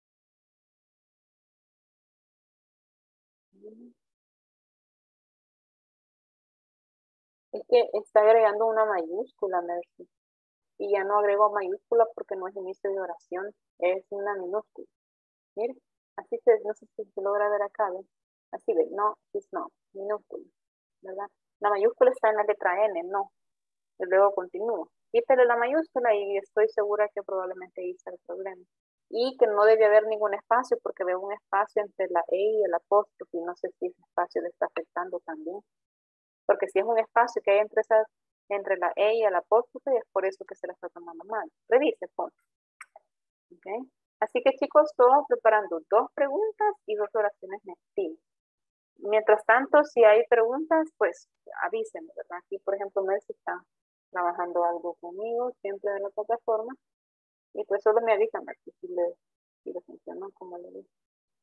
S1: Es que está agregando una mayúscula, Mercy. Y ya no agrego mayúscula porque no es inicio de oración, es una minúscula. Mire, así se, no sé si se logra ver acá, ¿ven? Así ve, no, she's not, minúscula, ¿verdad? La mayúscula está en la letra N, no. Y luego continúo. Quítale la mayúscula y estoy segura que probablemente ahí está el problema. Y que no debe haber ningún espacio porque veo un espacio entre la E y el apóstrofe y no sé si ese espacio le está afectando también. Porque si es un espacio que hay entre, esas, entre la E y el apóstrofe, es por eso que se la está tomando mal. Revise, por ¿okay? Así que chicos, todos preparando dos preguntas y dos oraciones negativas. Mientras tanto, si hay preguntas, pues avísenme, ¿verdad? Aquí, por ejemplo, Mercy está trabajando algo conmigo, siempre en la plataforma, y pues solo me avisan, Mercy, si le, si le funciona como le digo.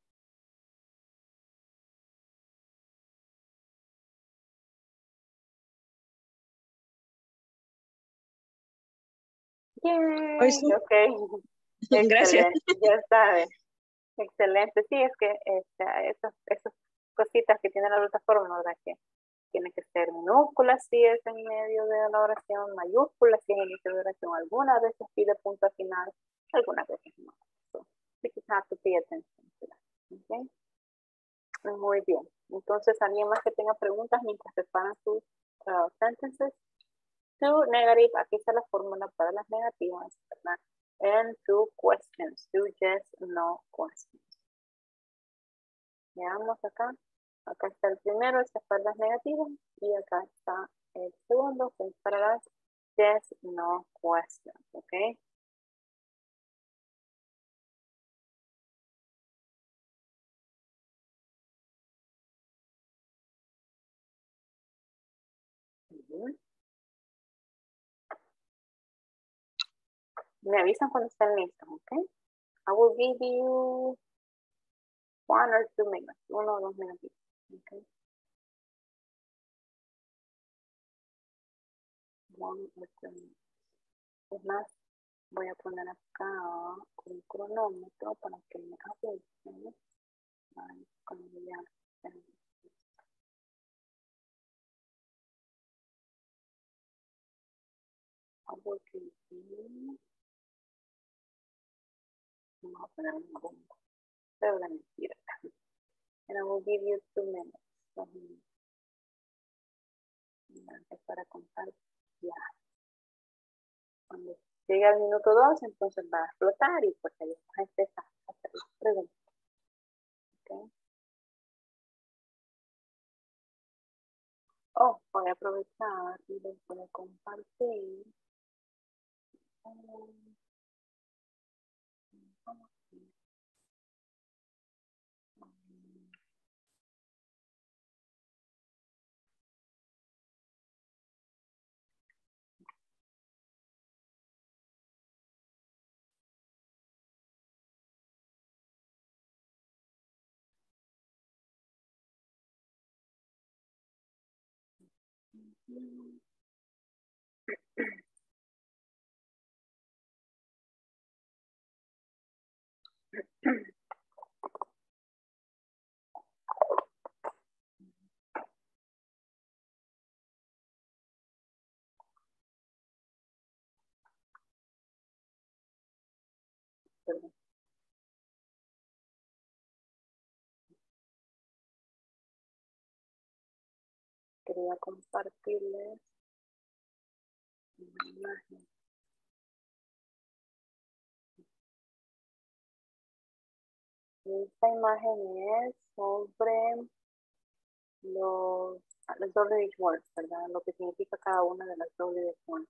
S8: Hoy
S1: Yay,
S8: sí.
S1: ok.
S8: Gracias.
S1: Excelente, ya saben. Excelente, sí, es que este, esas, esas cositas que tiene la plataforma, ¿verdad? Que tiene que ser minúsculas si es en medio de la oración, mayúsculas si es en inicio de oración. Algunas veces pide punto final, algunas veces no. So, we just have to pay attention to that. Okay. Muy bien. Entonces, alguien más que tenga preguntas mientras preparan sus uh, sentences. Two negative, aquí está la fórmula para las negativas, ¿verdad? And two questions, two yes, no questions. Veamos acá. Acá está el primero, es para las negativas, y acá está el segundo, que es para las yes, no questions, ¿ok? Uh-huh. Me avisan cuando estén listos, ¿ok? I will give you one or two minutes, uno o dos minutos, ¿ok? One or two minutes. Es más, voy a poner acá un cronómetro para que me avisen. Ay, como ya. I will give you. Vamos a poner un bombo. Pero la mentira. And I will give you two minutes. Dos minutos. Voy a empezar a contar ya. Cuando llegue al minuto dos, entonces va a explotar y pues ahí vamos a empezar a hacer las preguntas. ¿Okay? Oh, voy a aprovechar y les voy a compartir. Um, Perdón. Quería compartirles una imagen. Esta imagen es sobre los, los W H words, ¿verdad? Lo que significa cada una de las W H words.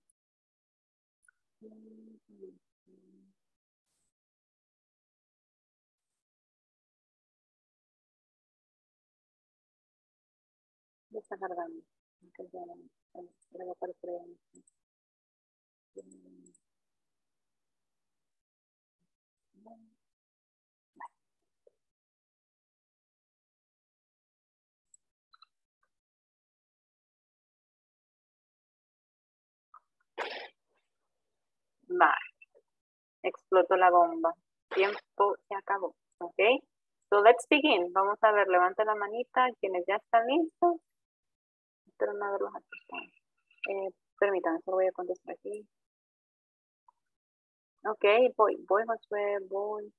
S1: Ya está cargando. Vale. Explotó la bomba. Tiempo se acabó. Ok. So let's begin. Vamos a ver, levanta la manita quienes ya están listos. Espero no haberlos asustado. Eh, permítanme, solo voy a contestar aquí. Ok, voy, voy, Josué, voy.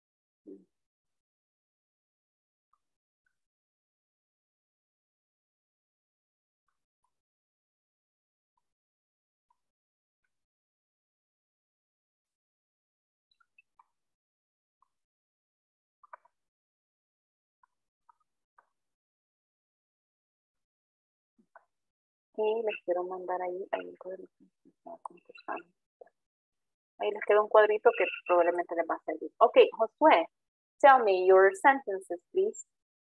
S1: Y les quiero mandar ahí, ahí, el cuadrito. Ahí les queda un cuadrito que probablemente les va a servir. Ok, Josué, tell me your sentences, please.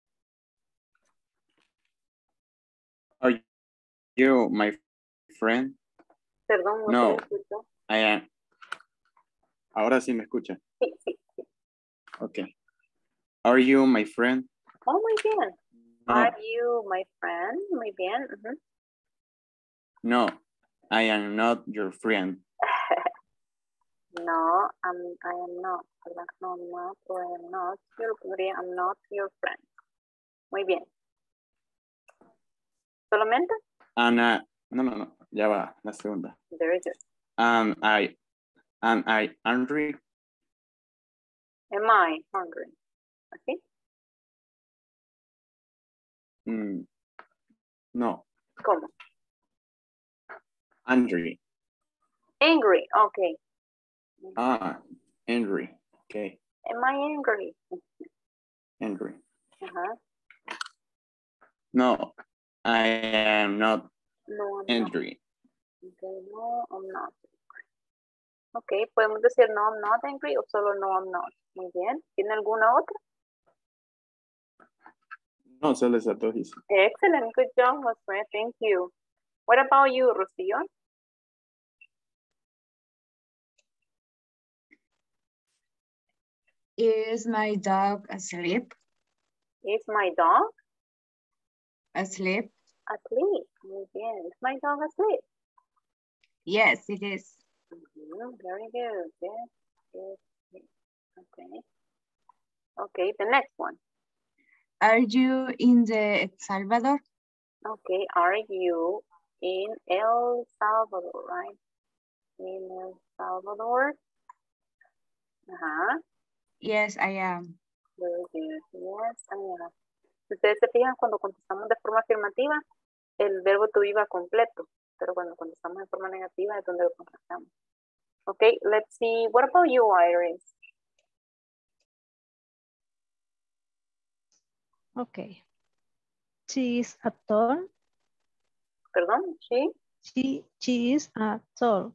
S4: Are you my friend?
S1: Perdón, no,
S4: No,
S1: te escucho.
S4: I am. Ahora sí me escucha.
S1: Sí, sí, sí.
S4: Okay. Are you my friend?
S1: Oh, muy bien.
S4: No,
S1: Are you my friend? Muy bien. Ujú.
S4: no, I am not your friend.
S1: No, I'm, I am not. ¿Verdad? No, I'm not, or I am not. Yo lo pondría, I'm not your friend. Muy bien. ¿Solamente?
S4: Ana, no, no, no, ya va, la segunda.
S1: Very good.
S4: Am I, am I hungry?
S1: Am I hungry? ¿Así?
S4: Mm, no,
S1: ¿Cómo?
S4: hungry.
S1: Angry. Okay.
S4: Ah, angry. Okay,
S1: Am I angry?
S4: angry.
S1: Ajá.
S4: No, I am not
S1: No, I'm not.
S4: angry.
S1: Okay, no, I'm not. Ok, podemos decir no, I'm not angry o solo no, I'm not. Muy bien. ¿Tiene alguna otra?
S4: No, solo esas dos hice.
S1: Excellent. Good job, Josué. Thank you. What about you, Rocío?
S5: Is my dog asleep?
S1: Is my dog
S5: Asleep?
S1: asleep? Muy bien. Is my dog asleep?
S5: Yes, it is.
S1: Mhm, very good. Yes, yes, yes. Okay. Okay, the next one.
S5: Are you in the El Salvador?
S1: Okay, are you in El Salvador, right? In El Salvador. Ajá.
S5: Yes, I am.
S1: Very good. Yes, I am. Si ustedes se fijan, cuando contestamos de forma afirmativa, el verbo to be va completo, pero cuando contestamos de forma negativa es donde lo contrastamos. Okay, let's see. What about you, Iris?
S2: Okay. She is a tall.
S1: Perdón, she?
S2: She, she is a tall.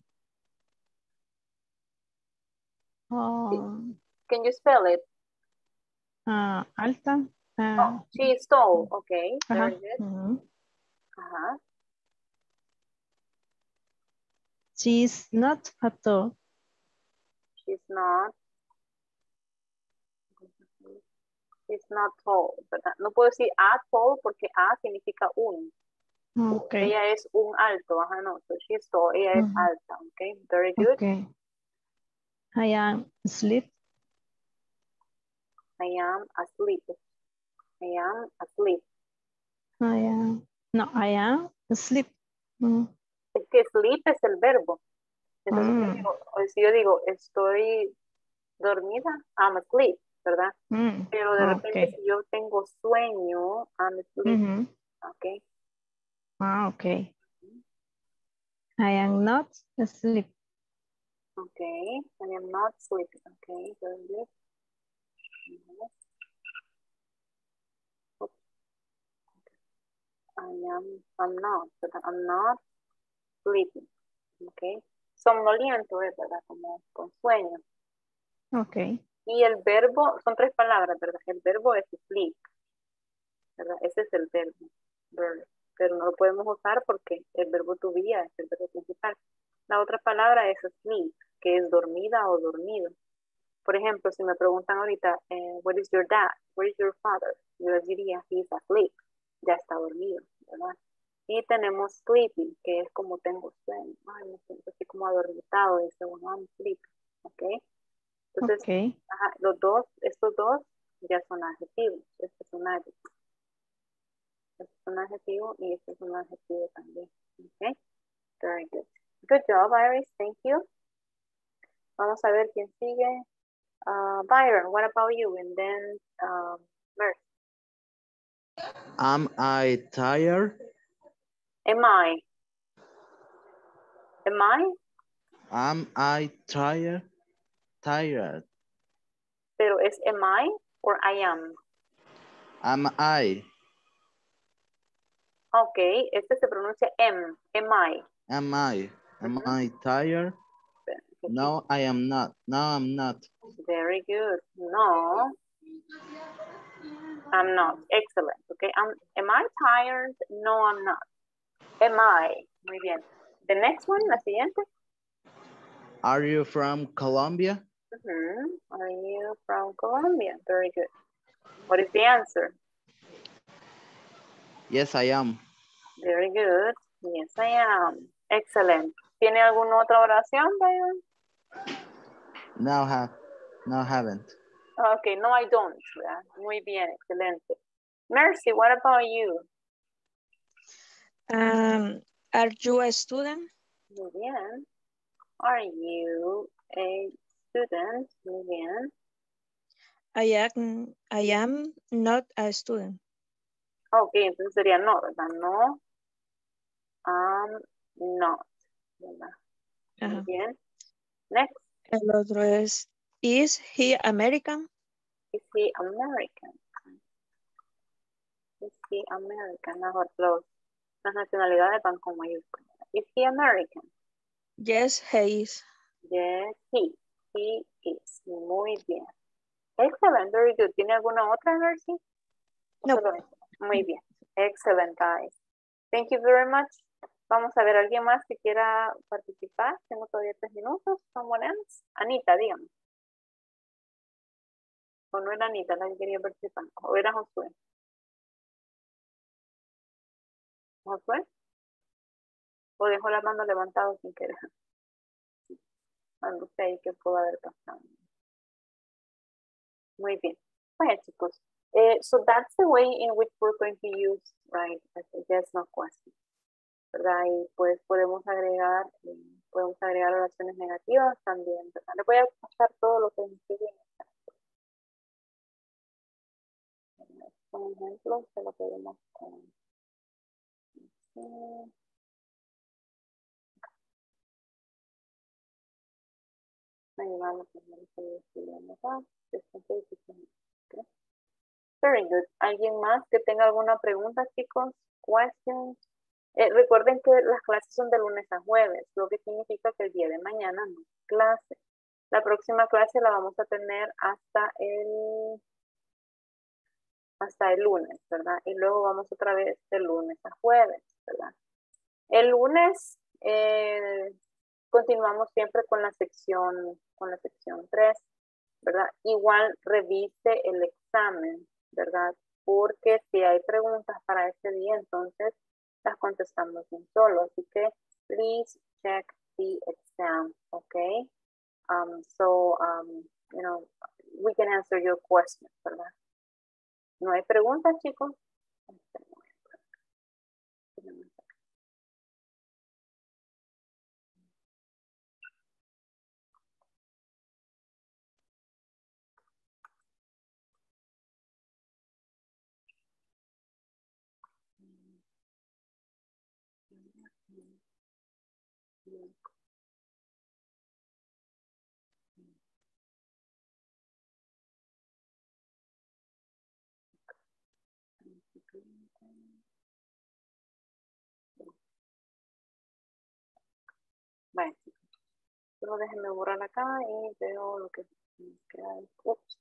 S2: Um,
S1: Can you spell it?
S2: ah, alta.
S1: Oh,
S2: ah,
S1: she is tall. Okay, very
S2: ajá.
S1: good.
S2: ujú.
S1: Ajá.
S2: She is not a tall.
S1: She's not. She's not tall, ¿verdad? No puedo decir a tall porque a significa un.
S2: Okay.
S1: Ella es un alto, ajá, no. So she's tall, ella es
S2: Ujú.
S1: alta, okay? Very good.
S2: Okay. I am asleep.
S1: I am asleep. I am asleep.
S2: I am, no, I am asleep. Mm,
S1: Es que sleep es el verbo. Entonces, yo
S2: mm,
S1: digo, o si yo digo, estoy dormida, I'm asleep, ¿verdad?
S2: mm.
S1: Pero de repente,
S2: Okay.
S1: si yo tengo sueño, I'm asleep,
S2: Ujú.
S1: ¿ok?
S2: Ah, okay. I am not asleep.
S1: Ok, I am not sleeping, ok, very good. I am, I'm not, ¿verdad? I'm not sleeping, ok. Somnoliento es, ¿verdad? Como con sueño.
S2: Okay.
S1: Y el verbo, son tres palabras, ¿verdad? El verbo es sleep, ¿verdad? Ese es el verbo, verb, pero no lo podemos usar porque el verbo to be es el verbo principal. La otra palabra es sleep, que es dormida o dormido. Por ejemplo, si me preguntan ahorita, eh, what is your dad? Where is your father? Yo les diría, he is asleep, ya está dormido, ¿verdad? Y tenemos sleepy, que es como tengo sueño, ay, me siento así como adormitado, dice uno, I'm sleepy, ¿ok? Entonces,
S2: Ok.
S1: ajá, los dos, estos dos ya son adjetivos, este es un adjetivo, este es un adjetivo y este es un adjetivo también, ¿ok? Very good. Good job, Iris, thank you. Vamos a ver quién sigue. Uh, Byron, what about you? And then, um, Mercy.
S3: Am I tired?
S1: Am I? Am I?
S3: Am I tired? Tired.
S1: Pero es am I or I am?
S3: Am I?
S1: Ok, este se pronuncia am, am I.
S3: Am I? Am
S1: Uh-huh.
S3: I tired? No, I am not. No, I'm not.
S1: Very good. No, I'm not. Excellent. Okay, am, am I tired? No, I'm not. Am I? Muy bien. The next one, la siguiente.
S3: Are you from Colombia?
S1: Uh-huh. Are you from Colombia? Very good. What is the answer?
S3: Yes, I am.
S1: Very good. Yes, I am. Excellent. ¿Tiene alguna otra oración, Byron?
S3: No, have. No, haven't.
S1: Okay, no, I don't. ¿verdad? Muy bien, excelente. Mercy, what about you?
S8: Um, are you a student?
S1: Muy bien. Are you a student? Muy bien.
S8: I am, I am not a student.
S1: Ok, entonces sería no, ¿verdad? No, I'm not. ¿verdad? Muy
S8: Ajá.
S1: bien. Next,
S8: El otro es, is he American?
S1: is he American? Is he American? Mejor los, las nacionalidades van con mayúsculas. Is he American?
S8: Yes, he is.
S1: Yes, he. He is. Muy bien. Excellent, very good. ¿Tiene alguna otra, Mercy?
S8: No.
S1: Solo eso. Muy bien. Excellent, guys. Thank you very much. Vamos a ver, ¿alguien más que quiera participar? Tengo todavía tres minutos. Someone else? Anita, dígame. O no era Anita la que quería participar. O era Josué. ¿Josué? O dejó la mano levantada sin querer. No sé ahí qué pudo haber pasado. Muy bien. Bueno, chicos. Eh, so that's the way in which we're going to use, right? Yes, no question. ¿Verdad? Y pues podemos agregar, eh, podemos agregar oraciones negativas también, ¿verdad? Les voy a pasar todo lo que me escriben. Por ejemplo, se lo podemos con... Very good. ¿Alguien más que tenga alguna pregunta, chicos? Questions? Eh, recuerden que las clases son de lunes a jueves, lo que significa que el día de mañana no hay clase. La próxima clase la vamos a tener hasta el hasta el lunes, ¿verdad? Y luego vamos otra vez de lunes a jueves, ¿verdad? El lunes eh, continuamos siempre con la sección, con la sección tres, ¿verdad? Igual revise el examen, ¿verdad? Porque si hay preguntas para ese día, entonces las contestamos de un solo. Así que, please check the exam, okay? Um, so, um, you know, we can answer your questions, ¿verdad? ¿No hay preguntas, chicos? Bueno, solo déjenme borrar acá y veo lo que me queda. Ups.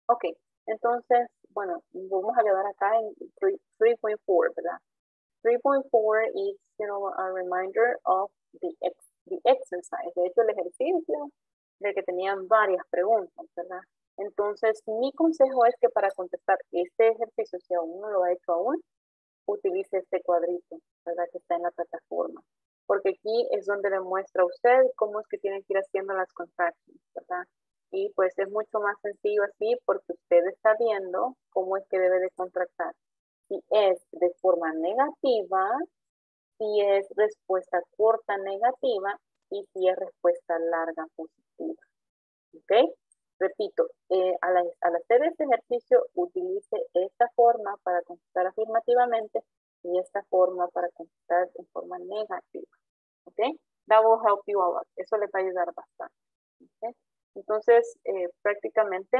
S1: Ok, entonces, bueno, vamos a quedar acá en three point four, ¿verdad? three point four is, you know, a reminder of the, ex the exercise, de hecho el ejercicio de que tenían varias preguntas, ¿verdad? Entonces, mi consejo es que para contestar este ejercicio, si aún no lo ha hecho aún, utilice este cuadrito, ¿verdad? Que está en la plataforma. Porque aquí es donde le muestra a usted cómo es que tienen que ir haciendo las contractions, ¿verdad? Y pues es mucho más sencillo así porque usted está viendo cómo es que debe de contractar. Si es de forma negativa, si es respuesta corta negativa y si es respuesta larga positiva. ¿Ok? Repito, eh, al, al hacer este ejercicio, utilice esta forma para contestar afirmativamente y esta forma para contestar en forma negativa. ¿Ok? That will help you a lot. Eso le va a ayudar bastante. ¿Okay? Entonces, eh, prácticamente,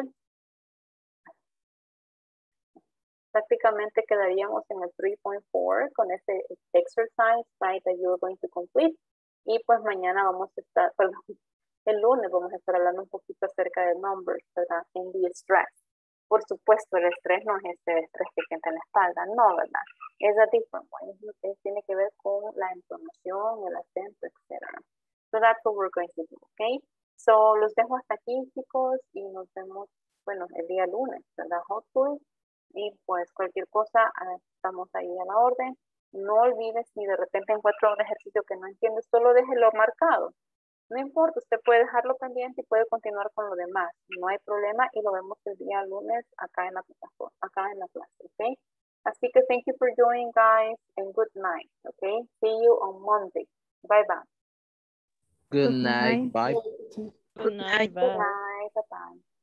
S1: prácticamente quedaríamos en el three point four con este exercise, right, that you're going to complete. Y pues mañana vamos a estar, perdón, el lunes vamos a estar hablando un poquito acerca de numbers, ¿verdad? En the stress. Por supuesto, el estrés no es este estrés que siente en la espalda, no, ¿verdad? Es a different one. Es, es, tiene que ver con la entonación, el acento, etcétera. So that's what we're going to do, ¿ok? So los dejo hasta aquí, chicos, y nos vemos, bueno, el día lunes, ¿verdad? Hopefully. Y pues cualquier cosa, estamos ahí a la orden. No olvides si de repente encuentra un ejercicio que no entiende, solo déjelo marcado. No importa, usted puede dejarlo pendiente y puede continuar con lo demás. No hay problema y lo vemos el día lunes acá en la plataforma, acá en la clase, ¿ok? Así que thank you for joining, guys, and good night, ¿ok? See you on Monday. Bye, bye.
S3: Good night. Bye.
S7: Good night.
S1: Good night. Bye, bye.